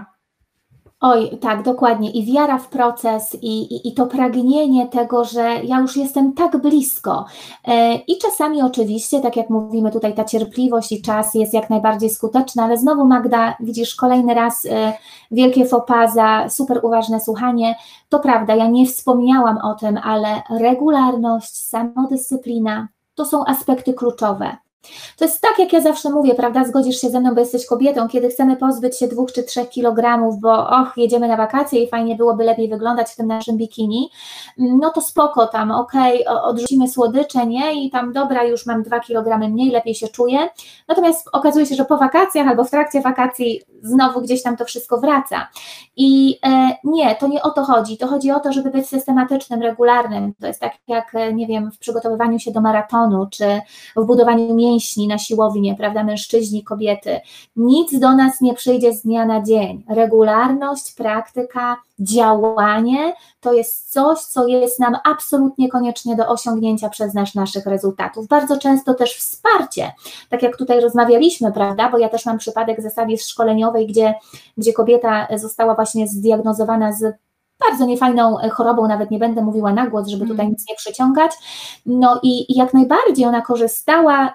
Oj, tak, dokładnie. I wiara w proces i to pragnienie tego, że ja już jestem tak blisko. I czasami oczywiście, tak jak mówimy tutaj, ta cierpliwość i czas jest jak najbardziej skuteczna, ale znowu Magda, widzisz, kolejny raz wielkie faux pas za super uważne słuchanie. To prawda, ja nie wspomniałam o tym, ale regularność, samodyscyplina to są aspekty kluczowe. To jest tak, jak ja zawsze mówię, prawda, zgodzisz się ze mną, bo jesteś kobietą, kiedy chcemy pozbyć się 2 czy 3 kilogramów, bo jedziemy na wakacje i fajnie byłoby lepiej wyglądać w tym naszym bikini, no to spoko tam, odrzucimy słodycze, nie, i tam dobra, już mam 2 kilogramy mniej, lepiej się czuję, natomiast okazuje się, że po wakacjach albo w trakcie wakacji znowu gdzieś tam to wszystko wraca i nie, to nie o to chodzi o to, żeby być systematycznym, regularnym, to jest tak jak, nie wiem, w przygotowywaniu się do maratonu, czy w budowaniu mięśni na siłownię, prawda, mężczyźni, kobiety. Nic do nas nie przyjdzie z dnia na dzień. Regularność, praktyka, działanie to jest coś, co jest nam absolutnie koniecznie do osiągnięcia przez naszych rezultatów. Bardzo często też wsparcie, tak jak tutaj rozmawialiśmy, prawda, bo ja też mam przypadek ze sali szkoleniowej, gdzie kobieta została właśnie zdiagnozowana z bardzo niefajną chorobą, nawet nie będę mówiła na głos, żeby tutaj nic nie przyciągać, no i jak najbardziej ona korzystała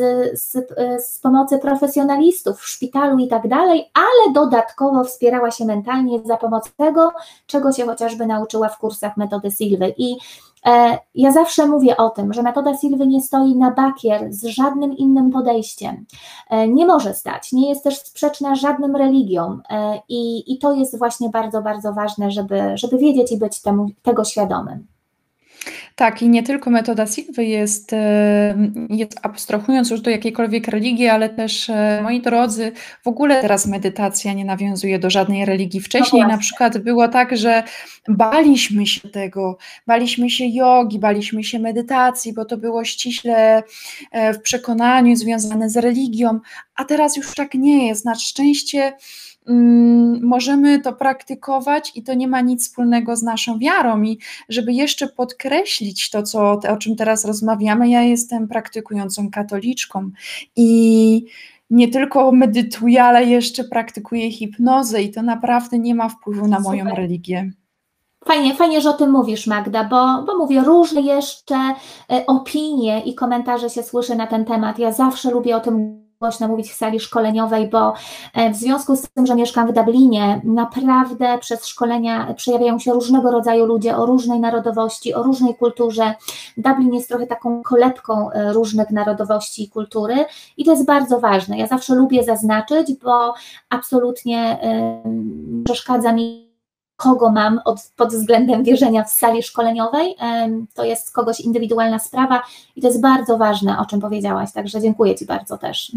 z pomocy profesjonalistów w szpitalu i tak dalej, ale dodatkowo wspierała się mentalnie za pomocą tego, czego się chociażby nauczyła w kursach metody Silwy i ja zawsze mówię o tym, że metoda Silwy nie stoi na bakier z żadnym innym podejściem, nie może stać, nie jest też sprzeczna żadnym religiom i to jest właśnie bardzo, bardzo ważne, żeby wiedzieć i być tego świadomym. Tak, i nie tylko metoda Silwy jest abstrahując już do jakiejkolwiek religii, ale też, moi drodzy, w ogóle teraz medytacja nie nawiązuje do żadnej religii. No Wcześniej na właśnie. przykład było tak, że baliśmy się tego, baliśmy się jogi, baliśmy się medytacji, bo to było ściśle w przekonaniu związane z religią, a teraz już tak nie jest. Na szczęście możemy to praktykować i to nie ma nic wspólnego z naszą wiarą. I żeby jeszcze podkreślić to, o czym teraz rozmawiamy, ja jestem praktykującą katoliczką i nie tylko medytuję, ale jeszcze praktykuję hipnozę i to naprawdę nie ma wpływu na moją Super. religię. Fajnie, że o tym mówisz, Magda, bo mówię, różne jeszcze opinie i komentarze się słyszy na ten temat. Ja zawsze lubię o tym głośno mówić w sali szkoleniowej, bo w związku z tym, że mieszkam w Dublinie, naprawdę przez szkolenia przejawiają się różnego rodzaju ludzie o różnej narodowości, o różnej kulturze. Dublin jest trochę taką kolebką różnych narodowości i kultury i to jest bardzo ważne. Ja zawsze lubię zaznaczyć, bo absolutnie przeszkadza mi, kogo mam pod względem wierzenia w sali szkoleniowej. To jest kogoś indywidualna sprawa i to jest bardzo ważne, o czym powiedziałaś, także dziękuję Ci bardzo też.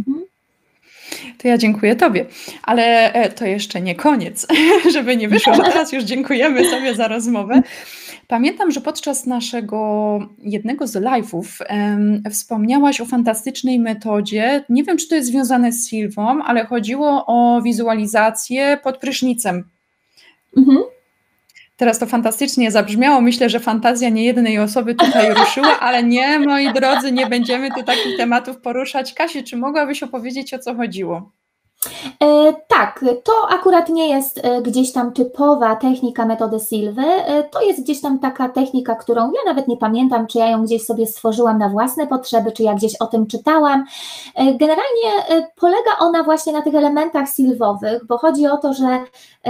To ja dziękuję Tobie, ale to jeszcze nie koniec, żeby nie wyszło, że teraz już dziękujemy sobie za rozmowę. Pamiętam, że podczas naszego jednego z live'ów wspomniałaś o fantastycznej metodzie, nie wiem, czy to jest związane z Silwą, ale chodziło o wizualizację pod prysznicem. Teraz to fantastycznie zabrzmiało, myślę, że fantazja niejednej osoby tutaj ruszyła, ale nie, moi drodzy, nie będziemy tu takich tematów poruszać. Kasiu, czy mogłabyś opowiedzieć, o co chodziło? Tak, to akurat nie jest gdzieś tam typowa technika metody Silwy, to jest gdzieś tam taka technika, którą ja nawet nie pamiętam, czy ja ją gdzieś sobie stworzyłam na własne potrzeby, czy ja gdzieś o tym czytałam. Generalnie polega ona właśnie na tych elementach silwowych, bo chodzi o to, że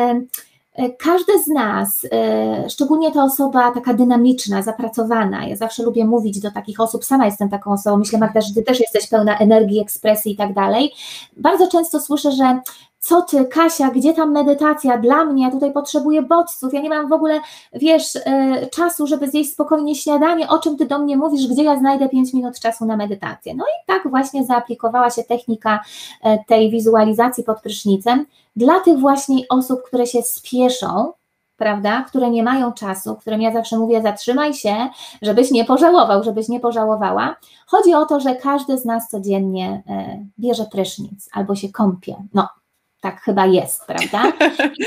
każdy z nas, szczególnie ta osoba taka dynamiczna, zapracowana, ja zawsze lubię mówić do takich osób, sama jestem taką osobą, myślę, Magda, że Ty też jesteś pełna energii, ekspresji i tak dalej. Bardzo często słyszę, że co Ty, Kasia, gdzie tam medytacja dla mnie, ja tutaj potrzebuję bodźców, ja nie mam w ogóle, wiesz, czasu, żeby zjeść spokojnie śniadanie, o czym Ty do mnie mówisz, gdzie ja znajdę 5 minut czasu na medytację. No i tak właśnie zaaplikowała się technika tej wizualizacji pod prysznicem dla tych właśnie osób, które się spieszą, prawda, które nie mają czasu, którym ja zawsze mówię, zatrzymaj się, żebyś nie pożałował, żebyś nie pożałowała. Chodzi o to, że każdy z nas codziennie bierze prysznic albo się kąpie, no. Tak chyba jest, prawda? I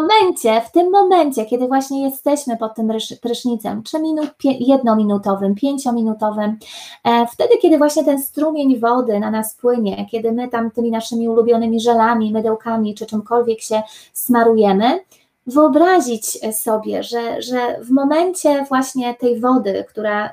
w tym momencie, kiedy właśnie jesteśmy pod tym prysznicem, czy jednominutowym, 5-minutowym, wtedy, kiedy właśnie ten strumień wody na nas płynie, kiedy my tam tymi naszymi ulubionymi żelami, mydełkami, czy czymkolwiek się smarujemy, wyobrazić sobie, że w momencie właśnie tej wody, która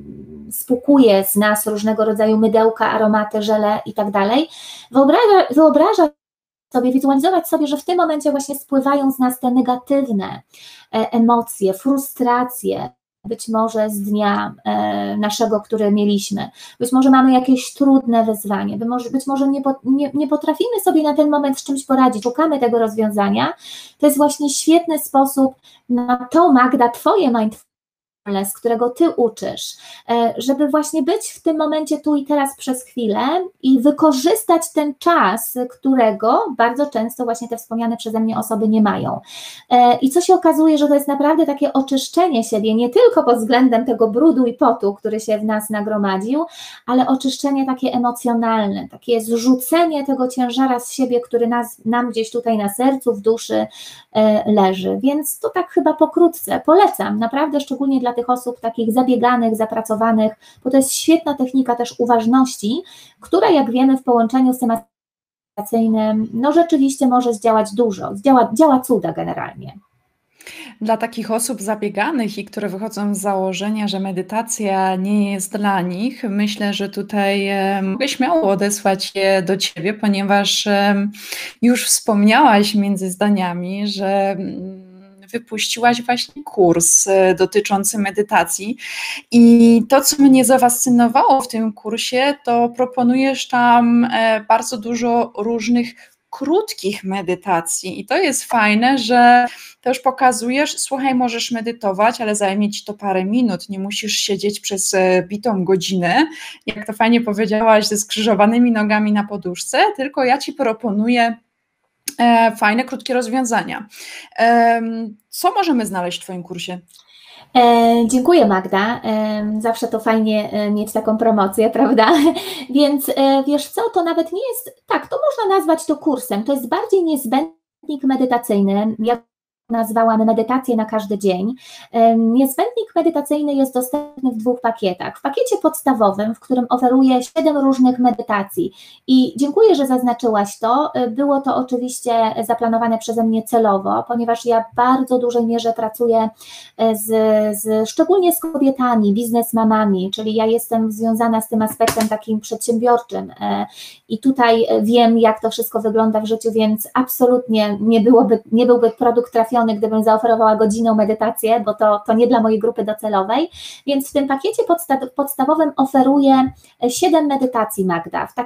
spłukuje z nas różnego rodzaju mydełka, aromaty, żele i tak dalej, wyobraża sobie, wizualizować sobie, że w tym momencie właśnie spływają z nas te negatywne emocje, frustracje, być może z dnia naszego, który mieliśmy, być może mamy jakieś trudne wyzwanie, być może nie potrafimy sobie na ten moment z czymś poradzić, szukamy tego rozwiązania. To jest właśnie świetny sposób na to, Magda, Twoje mindfulness, z którego Ty uczysz, żeby właśnie być w tym momencie tu i teraz przez chwilę i wykorzystać ten czas, którego bardzo często właśnie te wspomniane przeze mnie osoby nie mają. I co się okazuje, że to jest naprawdę takie oczyszczenie siebie, nie tylko pod względem tego brudu i potu, który się w nas nagromadził, ale oczyszczenie takie emocjonalne, takie zrzucenie tego ciężara z siebie, który nam gdzieś tutaj na sercu, w duszy leży. Więc to tak chyba pokrótce polecam, naprawdę szczególnie dla tych osób takich zabieganych, zapracowanych, bo to jest świetna technika też uważności, która, jak wiemy, w połączeniu z tematem medytacyjnym, no rzeczywiście może zdziałać dużo, działa cuda generalnie. Dla takich osób zabieganych i które wychodzą z założenia, że medytacja nie jest dla nich, myślę, że tutaj mogę śmiało odesłać je do Ciebie, ponieważ już wspomniałaś między zdaniami, że wypuściłaś właśnie kurs dotyczący medytacji i to, co mnie zafascynowało w tym kursie, to proponujesz tam bardzo dużo różnych krótkich medytacji i to jest fajne, że też pokazujesz, słuchaj, możesz medytować, ale zajmie ci to parę minut, nie musisz siedzieć przez bitą godzinę, jak to fajnie powiedziałaś, ze skrzyżowanymi nogami na poduszce, tylko ja ci proponuję fajne, krótkie rozwiązania. Co możemy znaleźć w Twoim kursie? Dziękuję, Magda. Zawsze to fajnie mieć taką promocję, prawda? Więc wiesz co, to nawet nie jest, tak, to można nazwać to kursem, to jest bardziej niezbędnik medytacyjny. Ja nazwałam medytację na każdy dzień. Niezbędnik medytacyjny jest dostępny w 2 pakietach. W pakiecie podstawowym, w którym oferuję 7 różnych medytacji i dziękuję, że zaznaczyłaś to. Było to oczywiście zaplanowane przeze mnie celowo, ponieważ ja w bardzo dużej mierze pracuję szczególnie z kobietami, biznesmamami, czyli ja jestem związana z tym aspektem takim przedsiębiorczym i tutaj wiem, jak to wszystko wygląda w życiu, więc absolutnie nie byłby produkt trafiony, gdybym zaoferowała godzinną medytację, bo to nie dla mojej grupy docelowej, więc w tym pakiecie podstawowym oferuję 7 medytacji, Magda, w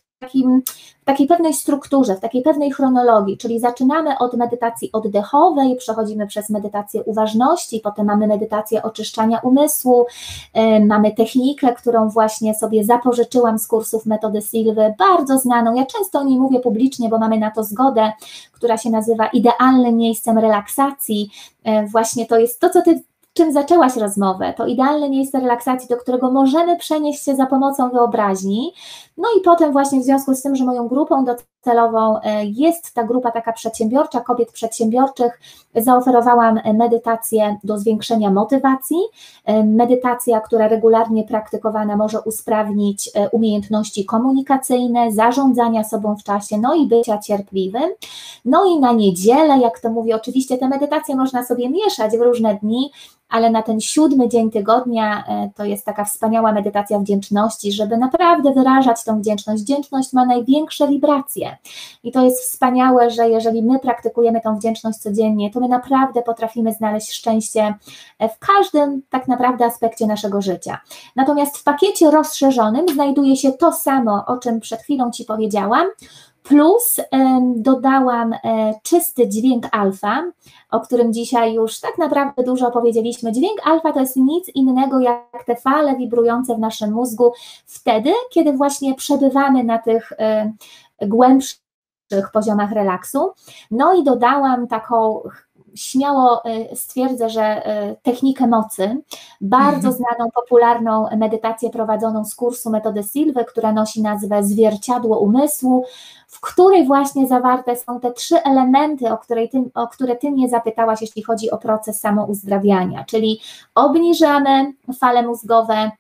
takiej pewnej strukturze, w takiej pewnej chronologii, czyli zaczynamy od medytacji oddechowej, przechodzimy przez medytację uważności, potem mamy medytację oczyszczania umysłu, mamy technikę, którą właśnie sobie zapożyczyłam z kursów metody Silwy, bardzo znaną, ja często o niej mówię publicznie, bo mamy na to zgodę, która się nazywa idealnym miejscem relaksacji, właśnie to jest to, czym zaczęłaś rozmowę, to idealne miejsce relaksacji, do którego możemy przenieść się za pomocą wyobraźni, no i potem właśnie w związku z tym, że moją grupą docelową jest ta grupa taka przedsiębiorcza, kobiet przedsiębiorczych, zaoferowałam medytację do zwiększenia motywacji, medytacja, która regularnie praktykowana może usprawnić umiejętności komunikacyjne, zarządzania sobą w czasie, no i bycia cierpliwym, no i na niedzielę, jak to mówię, oczywiście te medytacje można sobie mieszać w różne dni, ale na ten 7 dzień tygodnia to jest taka wspaniała medytacja wdzięczności, żeby naprawdę wyrażać tą wdzięczność. Wdzięczność ma największe wibracje i to jest wspaniałe, że jeżeli my praktykujemy tą wdzięczność codziennie, to my naprawdę potrafimy znaleźć szczęście w każdym tak naprawdę aspekcie naszego życia. Natomiast w pakiecie rozszerzonym znajduje się to samo, o czym przed chwilą Ci powiedziałam, plus dodałam czysty dźwięk alfa, o którym dzisiaj już tak naprawdę dużo opowiedzieliśmy. Dźwięk alfa to jest nic innego jak te fale wibrujące w naszym mózgu wtedy, kiedy właśnie przebywamy na tych głębszych poziomach relaksu. No i dodałam taką, śmiało stwierdzę, że technikę mocy, bardzo znaną, popularną medytację prowadzoną z kursu metody Silwy, która nosi nazwę Zwierciadło umysłu, w której właśnie zawarte są te 3 elementy, o które Ty mnie zapytałaś, jeśli chodzi o proces samouzdrawiania, czyli obniżamy fale mózgowe,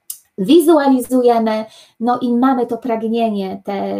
wizualizujemy, no i mamy to pragnienie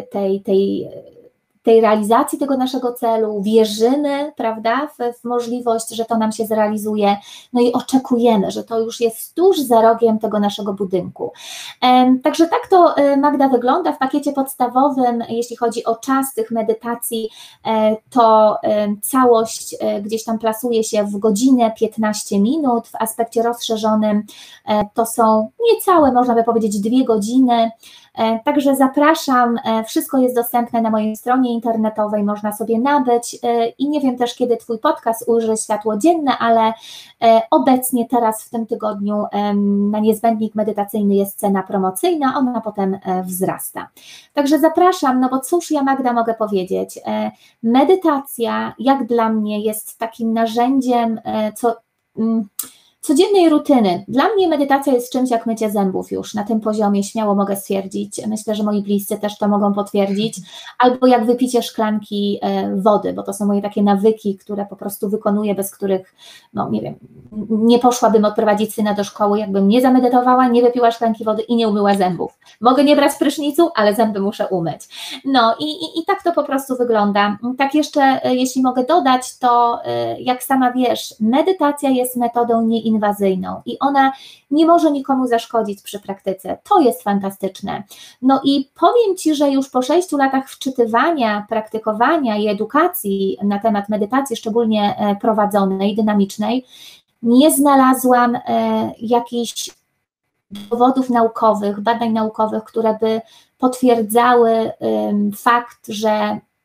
tej realizacji tego naszego celu, wierzymy, prawda, w możliwość, że to nam się zrealizuje, no i oczekujemy, że to już jest tuż za rogiem tego naszego budynku. Także tak to, Magda, wygląda w pakiecie podstawowym, jeśli chodzi o czas tych medytacji, to całość gdzieś tam plasuje się w godzinę 15 minut, w aspekcie rozszerzonym to są niecałe, można by powiedzieć, 2 godziny. Także zapraszam, wszystko jest dostępne na mojej stronie internetowej, można sobie nabyć i nie wiem też, kiedy Twój podcast ujrzy światło dzienne, ale obecnie teraz w tym tygodniu na niezbędnik medytacyjny jest cena promocyjna, ona potem wzrasta. Także zapraszam, no bo cóż ja, Magda, mogę powiedzieć, medytacja jak dla mnie jest takim narzędziem, codziennej rutyny. Dla mnie medytacja jest czymś jak mycie zębów już, na tym poziomie śmiało mogę stwierdzić, myślę, że moi bliscy też to mogą potwierdzić, albo jak wypicie szklanki wody, bo to są moje takie nawyki, które po prostu wykonuję, bez których, no nie wiem, nie poszłabym odprowadzić syna do szkoły, jakbym nie zamedytowała, nie wypiła szklanki wody i nie umyła zębów. Mogę nie brać prysznicu, ale zęby muszę umyć. No i tak to po prostu wygląda. Tak jeszcze, jeśli mogę dodać, to jak sama wiesz, medytacja jest metodą nieinwazyjną i ona nie może nikomu zaszkodzić przy praktyce. To jest fantastyczne. No i powiem Ci, że już po 6 latach wczytywania, praktykowania i edukacji na temat medytacji, szczególnie prowadzonej, dynamicznej, nie znalazłam jakichś dowodów naukowych, badań naukowych, które by potwierdzały fakt, że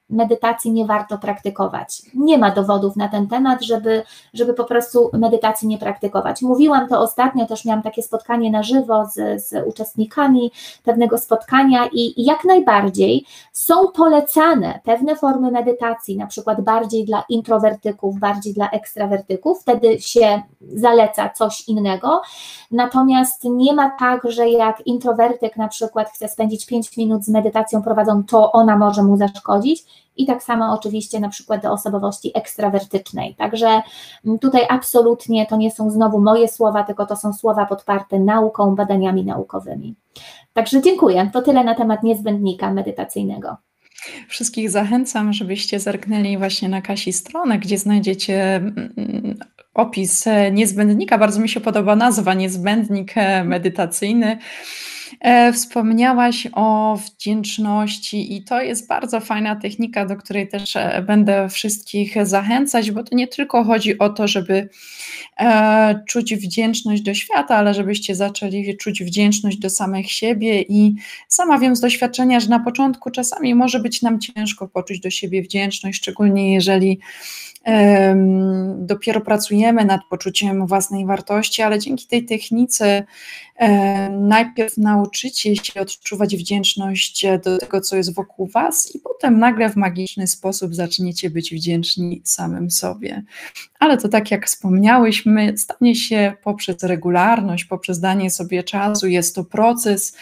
medytacji nie warto praktykować. Nie ma dowodów na ten temat, żeby po prostu medytacji nie praktykować. Mówiłam to ostatnio, też miałam takie spotkanie na żywo z uczestnikami pewnego spotkania i jak najbardziej są polecane pewne formy medytacji, na przykład bardziej dla introwertyków, bardziej dla ekstrawertyków, wtedy się zaleca coś innego, natomiast nie ma tak, że jak introwertyk na przykład chce spędzić 5 minut z medytacją prowadzą, to ona może mu zaszkodzić i tak samo oczywiście na przykład do osobowości ekstrawertycznej, także tutaj absolutnie to nie są znowu moje słowa, tylko to są słowa podparte nauką, badaniami naukowymi. Także dziękuję, to tyle na temat niezbędnika medytacyjnego. Wszystkich zachęcam, żebyście zerknęli właśnie na Kasi stronę, gdzie znajdziecie opis niezbędnika. Bardzo mi się podoba nazwa, niezbędnik medytacyjny. Wspomniałaś o wdzięczności i to jest bardzo fajna technika, do której też będę wszystkich zachęcać, bo to nie tylko chodzi o to, żeby czuć wdzięczność do świata, ale żebyście zaczęli czuć wdzięczność do samych siebie i sama wiem z doświadczenia, że na początku czasami może być nam ciężko poczuć do siebie wdzięczność, szczególnie jeżeli dopiero pracujemy nad poczuciem własnej wartości, ale dzięki tej technice najpierw nauczycie się odczuwać wdzięczność do tego, co jest wokół was i potem nagle w magiczny sposób zaczniecie być wdzięczni samym sobie. Ale to tak jak wspomniałyśmy, stanie się poprzez regularność, poprzez danie sobie czasu, jest to proces.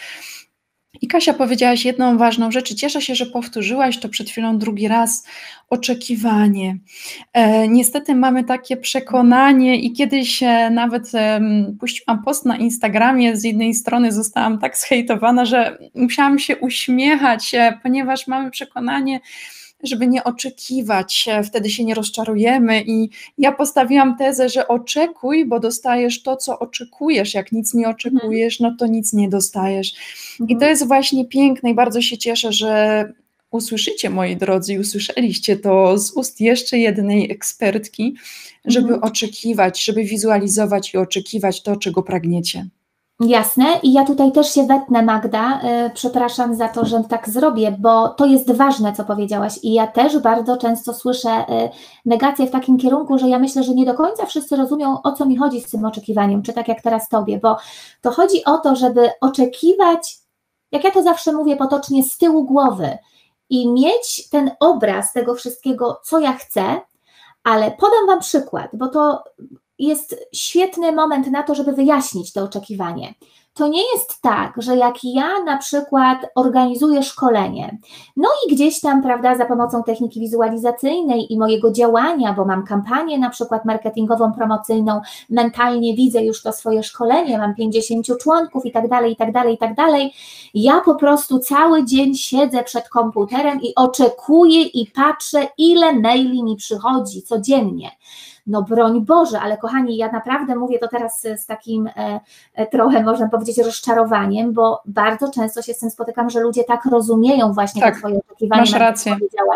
I Kasia, powiedziałaś jedną ważną rzecz i cieszę się, że powtórzyłaś to przed chwilą drugi raz, oczekiwanie. Niestety mamy takie przekonanie i kiedyś nawet puściłam post na Instagramie, z jednej strony zostałam tak zhejtowana, że musiałam się uśmiechać, ponieważ mamy przekonanie, żeby nie oczekiwać, wtedy się nie rozczarujemy i ja postawiłam tezę, że oczekuj, bo dostajesz to, co oczekujesz, jak nic nie oczekujesz, no to nic nie dostajesz. I to jest właśnie piękne i bardzo się cieszę, że usłyszycie, moi drodzy, i usłyszeliście to z ust jeszcze jednej ekspertki, żeby oczekiwać, żeby wizualizować i oczekiwać to, czego pragniecie. Jasne i ja tutaj też się wetnę, Magda, przepraszam za to, że tak zrobię, bo to jest ważne, co powiedziałaś i ja też bardzo często słyszę negację w takim kierunku, że ja myślę, że nie do końca wszyscy rozumią, o co mi chodzi z tym oczekiwaniem, czy tak jak teraz tobie, bo to chodzi o to, żeby oczekiwać, jak ja to zawsze mówię potocznie, z tyłu głowy i mieć ten obraz tego wszystkiego, co ja chcę, ale podam wam przykład, bo to jest świetny moment na to, żeby wyjaśnić to oczekiwanie. To nie jest tak, że jak ja na przykład organizuję szkolenie, no i gdzieś tam, prawda, za pomocą techniki wizualizacyjnej i mojego działania, bo mam kampanię na przykład marketingową, promocyjną, mentalnie widzę już to swoje szkolenie, mam 50 członków i tak dalej, i tak dalej, i tak dalej. Ja po prostu cały dzień siedzę przed komputerem i oczekuję i patrzę, ile maili mi przychodzi codziennie. No broń Boże, ale kochani, ja naprawdę mówię to teraz z takim trochę, można powiedzieć, rozczarowaniem, bo bardzo często się z tym spotykam, że ludzie tak rozumieją właśnie to swoje oczekiwanie. Masz rację.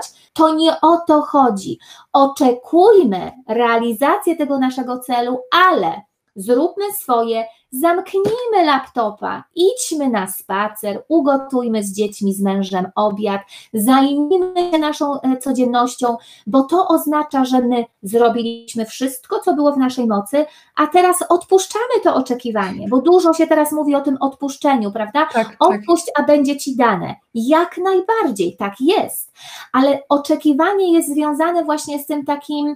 To nie o to chodzi. Oczekujmy realizację tego naszego celu, ale zróbmy swoje, zamknijmy laptopa, idźmy na spacer, ugotujmy z dziećmi, z mężem obiad, zajmijmy się naszą codziennością, bo to oznacza, że my zrobiliśmy wszystko, co było w naszej mocy, a teraz odpuszczamy to oczekiwanie, bo dużo się teraz mówi o tym odpuszczeniu, prawda? Tak, odpuść, a będzie ci dane. Jak najbardziej, tak jest, ale oczekiwanie jest związane właśnie z tym takim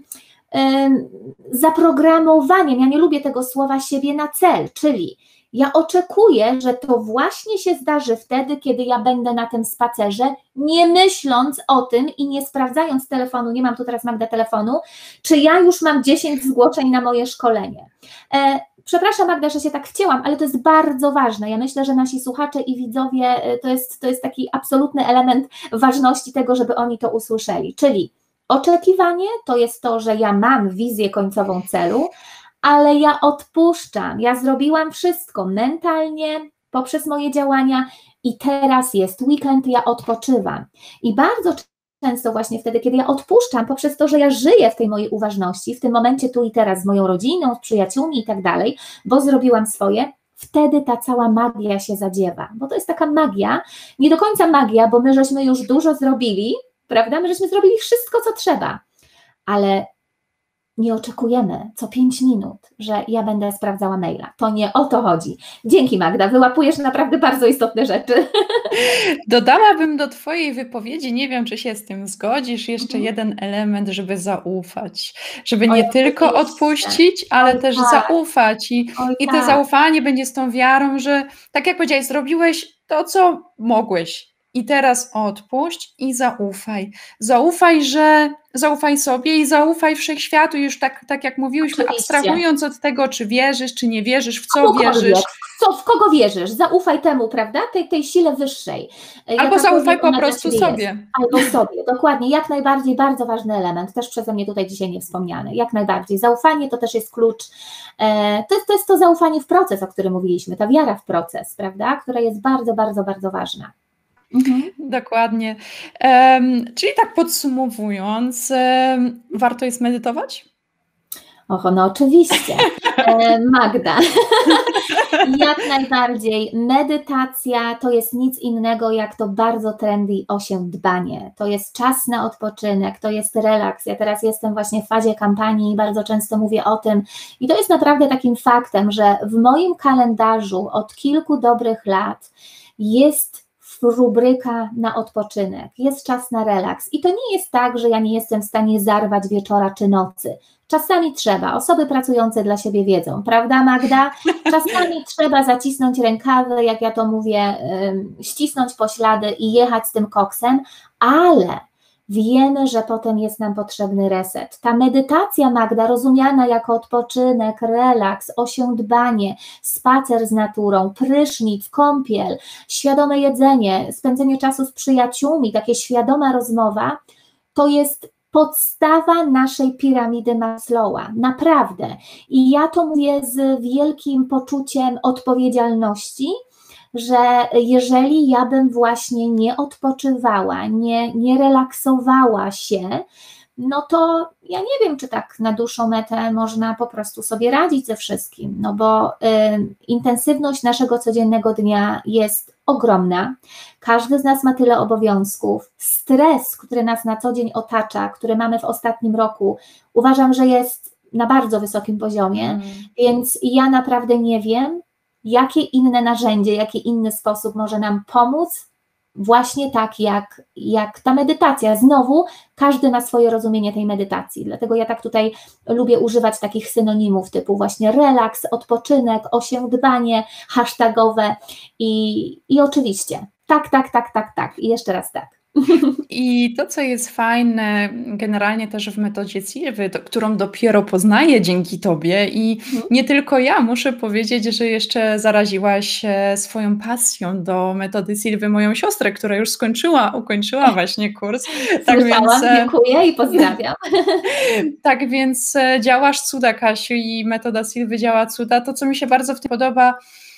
zaprogramowaniem, ja nie lubię tego słowa, siebie na cel, czyli ja oczekuję, że to właśnie się zdarzy wtedy, kiedy ja będę na tym spacerze, nie myśląc o tym i nie sprawdzając telefonu, nie mam tu teraz, Magda, telefonu, czy ja już mam 10 zgłoszeń na moje szkolenie. Przepraszam, Magda, że się tak wcięłam, ale to jest bardzo ważne. Ja myślę, że nasi słuchacze i widzowie, to jest taki absolutny element ważności tego, żeby oni to usłyszeli, czyli oczekiwanie to jest to, że ja mam wizję końcową celu, ale ja odpuszczam, ja zrobiłam wszystko mentalnie, poprzez moje działania i teraz jest weekend, ja odpoczywam. I bardzo często właśnie wtedy, kiedy ja odpuszczam, poprzez to, że ja żyję w tej mojej uważności, w tym momencie tu i teraz z moją rodziną, z przyjaciółmi i tak dalej, bo zrobiłam swoje, wtedy ta cała magia się zadziewa, bo to jest taka magia, nie do końca magia, bo my żeśmy już dużo zrobili, prawda? My żeśmy zrobili wszystko, co trzeba, ale nie oczekujemy co 5 minut, że ja będę sprawdzała maila. To nie o to chodzi. Dzięki, Magda, wyłapujesz naprawdę bardzo istotne rzeczy. Dodałabym do Twojej wypowiedzi, nie wiem, czy się z tym zgodzisz, jeszcze jeden element, żeby zaufać. Żeby nie tylko odpuścić, ale też zaufać. I to zaufanie będzie z tą wiarą, że tak jak powiedziałeś, zrobiłeś to, co mogłeś. I teraz odpuść i zaufaj. Zaufaj sobie i zaufaj wszechświatu, już tak jak mówiłyśmy, abstrahując od tego, czy wierzysz, czy nie wierzysz, w co wierzysz. W kogo wierzysz? Zaufaj temu, prawda? Tej sile wyższej. Albo zaufaj po prostu sobie. Albo sobie, dokładnie. Jak najbardziej, bardzo ważny element, też przeze mnie tutaj dzisiaj nie wspomniany. Jak najbardziej. Zaufanie to też jest klucz. To jest to zaufanie w proces, o którym mówiliśmy, ta wiara w proces, prawda? Która jest bardzo, bardzo, bardzo ważna. Dokładnie. Czyli tak podsumowując, warto jest medytować? No oczywiście. Magda, jak najbardziej. Medytacja to jest nic innego jak to bardzo trendy osiądbanie. To jest czas na odpoczynek, to jest relaks. Ja teraz jestem właśnie w fazie kampanii i bardzo często mówię o tym i to jest naprawdę takim faktem, że w moim kalendarzu od kilku dobrych lat jest rubryka na odpoczynek, jest czas na relaks i to nie jest tak, że ja nie jestem w stanie zarwać wieczora czy nocy. Czasami trzeba, osoby pracujące dla siebie wiedzą, prawda, Magda? Czasami trzeba zacisnąć rękawy, jak ja to mówię, ścisnąć poślady i jechać z tym koksem, ale wiemy, że potem jest nam potrzebny reset. Ta medytacja, Magda, rozumiana jako odpoczynek, relaks, osiądbanie, spacer z naturą, prysznic, kąpiel, świadome jedzenie, spędzenie czasu z przyjaciółmi, takie świadoma rozmowa, to jest podstawa naszej piramidy Maslowa, naprawdę. I ja to mówię z wielkim poczuciem odpowiedzialności, że jeżeli ja bym właśnie nie odpoczywała, nie relaksowała się, no to ja nie wiem, czy tak na dłuższą metę można po prostu sobie radzić ze wszystkim, no bo intensywność naszego codziennego dnia jest ogromna, każdy z nas ma tyle obowiązków, stres, który nas na co dzień otacza, który mamy w ostatnim roku, uważam, że jest na bardzo wysokim poziomie, więc ja naprawdę nie wiem, jakie inne narzędzie, jaki inny sposób może nam pomóc, właśnie tak jak ta medytacja. Znowu każdy ma swoje rozumienie tej medytacji, dlatego ja tak tutaj lubię używać takich synonimów typu właśnie relaks, odpoczynek, osiądbanie hashtagowe i oczywiście tak i jeszcze raz tak. I to, co jest fajne generalnie też w metodzie Silwy, którą dopiero poznaję dzięki Tobie i nie tylko ja, muszę powiedzieć, że jeszcze zaraziłaś swoją pasją do metody Silwy moją siostrę, która już ukończyła właśnie kurs. Tak więc, dziękuję i pozdrawiam. Tak więc działasz cuda, Kasiu, i metoda Silwy działa cuda. To, co mi się bardzo w tym podoba,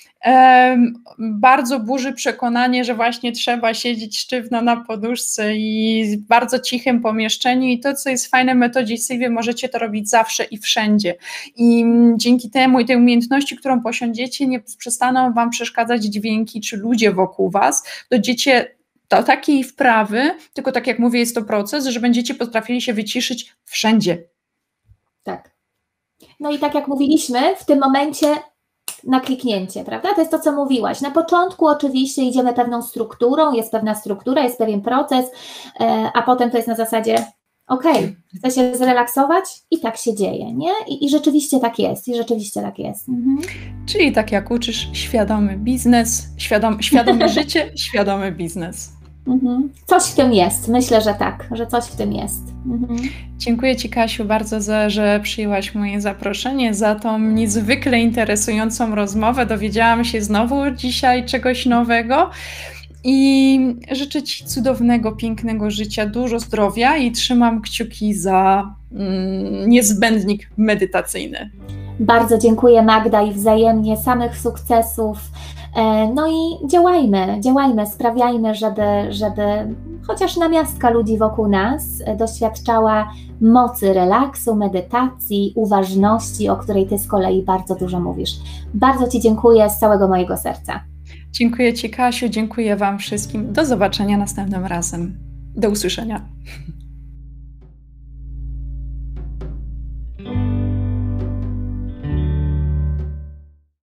bardzo burzy przekonanie, że właśnie trzeba siedzieć sztywno na poduszce i w bardzo cichym pomieszczeniu i to, co jest fajne w metodzie Silwy, możecie to robić zawsze i wszędzie i dzięki temu i tej umiejętności, którą posiądziecie, nie przestaną Wam przeszkadzać dźwięki czy ludzie wokół Was, dojdziecie do takiej wprawy, tylko tak jak mówię, jest to proces, że będziecie potrafili się wyciszyć wszędzie. Tak. No i tak jak mówiliśmy, w tym momencie na kliknięcie, prawda? To jest to, co mówiłaś. Na początku oczywiście idziemy pewną strukturą, jest pewna struktura, jest pewien proces, a potem to jest na zasadzie chcę się zrelaksować i tak się dzieje, nie? I rzeczywiście tak jest, Czyli tak jak uczysz, świadomy biznes, świadome życie, świadomy biznes. Coś w tym jest, myślę, że tak, że coś w tym jest. Dziękuję Ci, Kasiu, bardzo, że przyjęłaś moje zaproszenie, za tą niezwykle interesującą rozmowę. Dowiedziałam się znowu dzisiaj czegoś nowego i życzę Ci cudownego, pięknego życia, dużo zdrowia i trzymam kciuki za niezbędnik medytacyjny. Bardzo dziękuję, Magda, i wzajemnie samych sukcesów. No i działajmy, sprawiajmy, żeby chociaż namiastka ludzi wokół nas doświadczała mocy relaksu, medytacji, uważności, o której Ty z kolei bardzo dużo mówisz. Bardzo Ci dziękuję z całego mojego serca. Dziękuję Ci, Kasiu, dziękuję Wam wszystkim. Do zobaczenia następnym razem. Do usłyszenia.